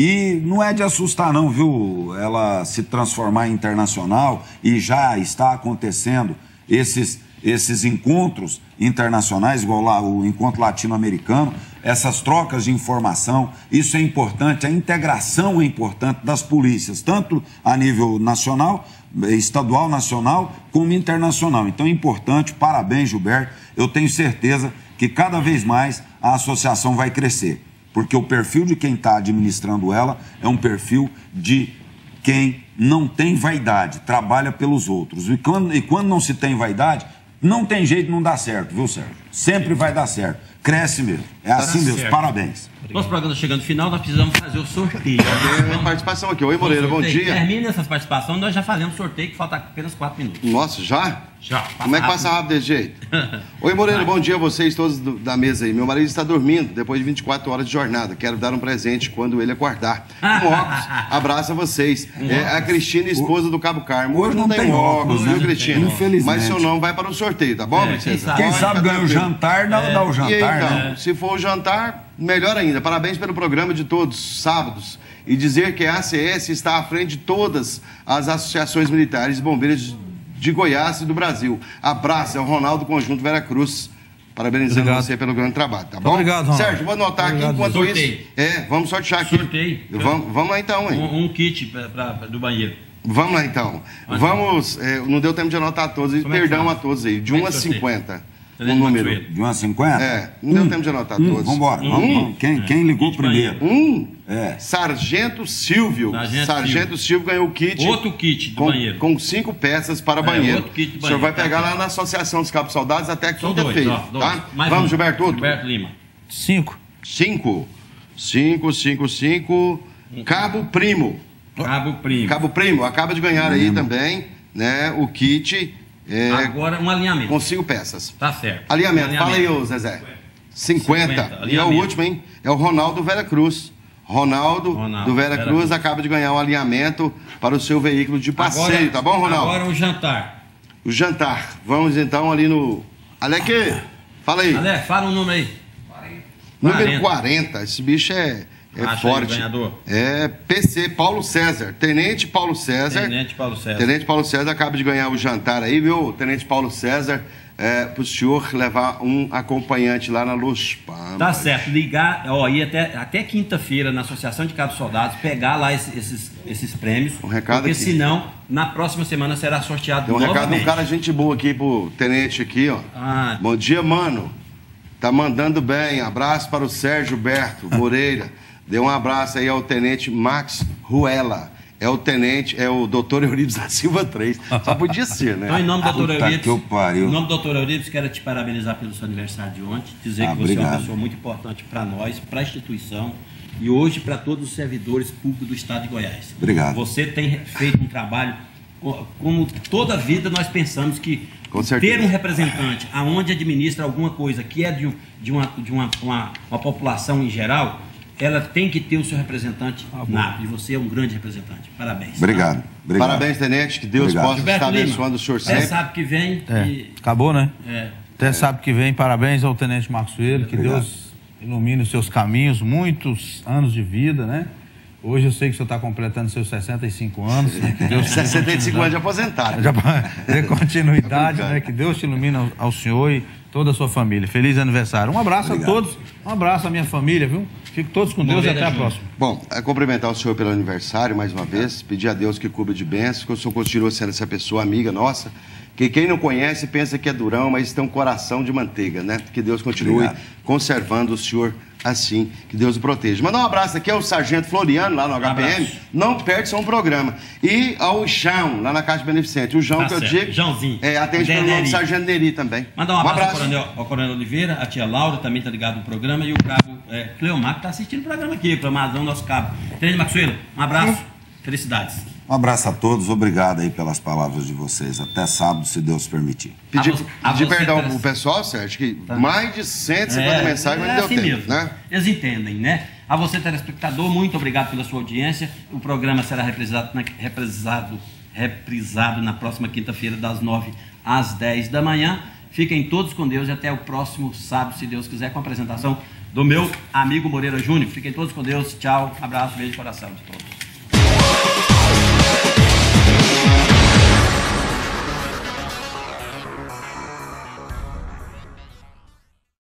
Speaker 2: e não é de assustar não, viu? Ela se transformar em internacional e já está acontecendo esses, esses encontros internacionais, igual lá o encontro latino-americano, essas trocas de informação, isso é importante, a integração é importante das polícias, tanto a nível nacional, estadual, nacional, como internacional. Então é importante, parabéns, Gilberto, eu tenho certeza que cada vez mais a associação vai crescer, porque o perfil de quem está administrando ela é um perfil de quem não tem vaidade, trabalha pelos outros. E quando, e quando não se tem vaidade, não tem jeito de não dar certo, viu, Sérgio? Sempre vai dar certo. Cresce mesmo. É assim mesmo. Parabéns.
Speaker 1: Nosso programa chegando no final, nós precisamos fazer o sorteio.
Speaker 4: Tem uma participação aqui. Oi, Moreira, bom dia.
Speaker 1: Termina essas participações, nós já fazemos sorteio, que falta apenas quatro minutos.
Speaker 4: Nossa, já?
Speaker 1: Já.
Speaker 4: Como é que passa rápido desse jeito? Oi, Moreira, bom dia a vocês todos do, da mesa aí. Meu marido está dormindo depois de vinte e quatro horas de jornada. Quero dar um presente quando ele acordar. Um óculos. Abraço a vocês. É, a Cristina, esposa do Cabo Carmo. Hoje não, não tem óculos, viu, Cristina?
Speaker 2: Infelizmente.
Speaker 4: Mas seu nome vai para o sorteio, tá bom,
Speaker 2: é,
Speaker 4: princesa?
Speaker 2: Quem sabe ganha o jantar, dá, é. dá o jantar,
Speaker 4: e aí, então,
Speaker 2: né?
Speaker 4: Se for o jantar, melhor ainda. Parabéns pelo programa de todos, sábados. E dizer que a A C S está à frente de todas as associações militares e bombeiras de Goiás e do Brasil. Abraço, é o Ronaldo Conjunto Vera Cruz. Parabenizando obrigado. Você pelo grande trabalho, tá bom?
Speaker 8: Obrigado, Ronaldo.
Speaker 4: Sérgio, vou anotar obrigado, aqui enquanto
Speaker 1: sorteio.
Speaker 4: isso. É, vamos sortear aqui.
Speaker 1: Sorteio.
Speaker 4: Vamos, vamos lá então, hein?
Speaker 1: Um, um kit pra, pra, do banheiro.
Speaker 4: Vamos lá então. Mas, vamos, é, não deu tempo de anotar todos, perdão
Speaker 1: é
Speaker 4: a todos aí. De um a cinquenta.
Speaker 2: Um número. De um a cinquenta?
Speaker 4: É, não um. deu tempo de anotar
Speaker 2: um.
Speaker 4: todos.
Speaker 2: Vamos embora. Um. Vamos, vamos. Quem, quem ligou primeiro?
Speaker 4: Um.
Speaker 2: É.
Speaker 4: Sargento Silvio.
Speaker 1: Sargento,
Speaker 4: Sargento Silvio. Silvio ganhou o kit.
Speaker 1: Outro kit do
Speaker 4: com,
Speaker 1: banheiro.
Speaker 4: Com cinco peças para
Speaker 1: é,
Speaker 4: banheiro.
Speaker 1: Outro kit do banheiro.
Speaker 4: O senhor vai pegar lá na Associação dos Cabos Soldados até quinta-feira. Tá?
Speaker 1: Mais
Speaker 4: vamos,
Speaker 1: um.
Speaker 4: Gilberto. Outro.
Speaker 1: Gilberto Lima.
Speaker 8: Cinco.
Speaker 4: Cinco. Cinco, cinco, cinco. Cabo Primo.
Speaker 1: Cabo Primo.
Speaker 4: Cabo Primo. Acaba de ganhar aí também, né, o kit. É,
Speaker 1: agora um alinhamento.
Speaker 4: Com cinco peças.
Speaker 1: Tá certo.
Speaker 4: Alinhamento. Um alinhamento. Fala aí, ô Zezé. cinquenta. cinquenta. E é o último, hein? É o Ronaldo Vera Cruz. Ronaldo, Ronaldo do Vera, Vera Cruz, Cruz acaba de ganhar um alinhamento para o seu veículo de passeio, agora, tá bom, Ronaldo?
Speaker 1: Agora o jantar.
Speaker 4: O jantar. Vamos então ali no... Aleque, fala aí.
Speaker 1: Aleque, fala um número aí.
Speaker 4: Número quarenta. Esse bicho é... É Acha forte.
Speaker 1: Ganhador.
Speaker 4: É P C Paulo César. Tenente Paulo César.
Speaker 1: Tenente Paulo César.
Speaker 4: Tenente Paulo César acaba de ganhar o jantar aí, viu? Tenente Paulo César, é, para o senhor levar um acompanhante lá na Luz Pamba.
Speaker 1: Tá certo. Ligar, ó, ir até, até quinta-feira na Associação de Cabos Soldados, pegar lá esses, esses, esses prêmios.
Speaker 4: Um recado
Speaker 1: porque
Speaker 4: aqui.
Speaker 1: Senão, na próxima semana será sorteado
Speaker 4: Tem um
Speaker 1: novamente.
Speaker 4: recado de um cara gente boa aqui pro tenente aqui, ó.
Speaker 1: Ah.
Speaker 4: Bom dia, mano. Tá mandando bem. Abraço para o Sérgio Berto Moreira. Dê um abraço aí ao tenente Max Ruela. É o tenente, é o doutor Euripides da Silva três. Só podia ser, né?
Speaker 1: Então, em nome do doutor Euripides,
Speaker 2: que eu pariu.
Speaker 1: em nome do doutor Euripides, quero te parabenizar pelo seu aniversário de ontem, dizer
Speaker 2: ah,
Speaker 1: que você
Speaker 2: obrigado.
Speaker 1: é uma pessoa muito importante para nós, para a instituição e hoje para todos os servidores públicos do Estado de Goiás.
Speaker 2: Obrigado.
Speaker 1: Você tem feito um trabalho como toda vida nós pensamos que ter um representante aonde administra alguma coisa que é de, um, de, uma, de uma, uma, uma população em geral, ela tem que ter o seu representante ah, nato. E você é um grande representante. Parabéns.
Speaker 2: Obrigado.
Speaker 1: Tá?
Speaker 2: Obrigado.
Speaker 4: Parabéns, Tenente. Que Deus Obrigado. possa Gilberto estar abençoando Lima, o senhor sempre.
Speaker 1: Até sábado que vem.
Speaker 8: É.
Speaker 1: E...
Speaker 8: Acabou, né?
Speaker 1: É.
Speaker 8: Até
Speaker 1: é.
Speaker 8: sábado que vem. Parabéns ao Tenente Marcos Coelho. Que
Speaker 2: Obrigado.
Speaker 8: Deus ilumine os seus caminhos. Muitos anos de vida, né? Hoje eu sei que o senhor está completando seus sessenta e cinco anos. Né? Que Deus
Speaker 4: sessenta e cinco anos de aposentado.
Speaker 8: Já dê continuidade, né? Que Deus te ilumine ao, ao senhor e toda a sua família. Feliz aniversário. Um abraço Obrigado. a todos. Um abraço à minha família, viu? Fiquem todos com Deus e até a próxima.
Speaker 4: Bom, é cumprimentar o senhor pelo aniversário mais uma vez. Pedir a Deus que cubra de bênçãos, que o senhor continue sendo essa pessoa amiga nossa. Que quem não conhece pensa que é durão, mas tem um coração de manteiga, né? Que Deus continue Obrigado. conservando o senhor assim, que Deus o proteja. Mandar um abraço aqui ao Sargento Floriano, lá no H P M, um não perde só um programa. E ao João, lá na Caixa Beneficente. O João, tá que eu digo,
Speaker 1: Joãozinho.
Speaker 4: É, atende pelo nome do Sargento Neri também.
Speaker 1: Mandar um abraço, um abraço. Ao, coronel, ao Coronel Oliveira, a tia Laura também está ligado no programa, e o cabo é, Cleomar, que está assistindo o programa aqui, para Mazão, nosso cabo. Tenente Maxuelo, um abraço, felicidades.
Speaker 2: Um abraço a todos, obrigado aí pelas palavras de vocês. Até sábado, se Deus permitir.
Speaker 4: Pedir
Speaker 1: você,
Speaker 4: perdão pro pessoal, Sérgio, que tá. mais de cento e cinquenta é, mensagens, mas
Speaker 1: é
Speaker 4: não
Speaker 1: assim
Speaker 4: deu tempo,
Speaker 1: mesmo.
Speaker 4: né?
Speaker 1: Eles entendem, né? A você, telespectador, muito obrigado pela sua audiência. O programa será reprisado na, reprisado, reprisado na próxima quinta-feira, das nove às dez da manhã. Fiquem todos com Deus e até o próximo sábado, se Deus quiser, com a apresentação do meu amigo Moreira Júnior. Fiquem todos com Deus. Tchau, abraço, beijo de coração de todos.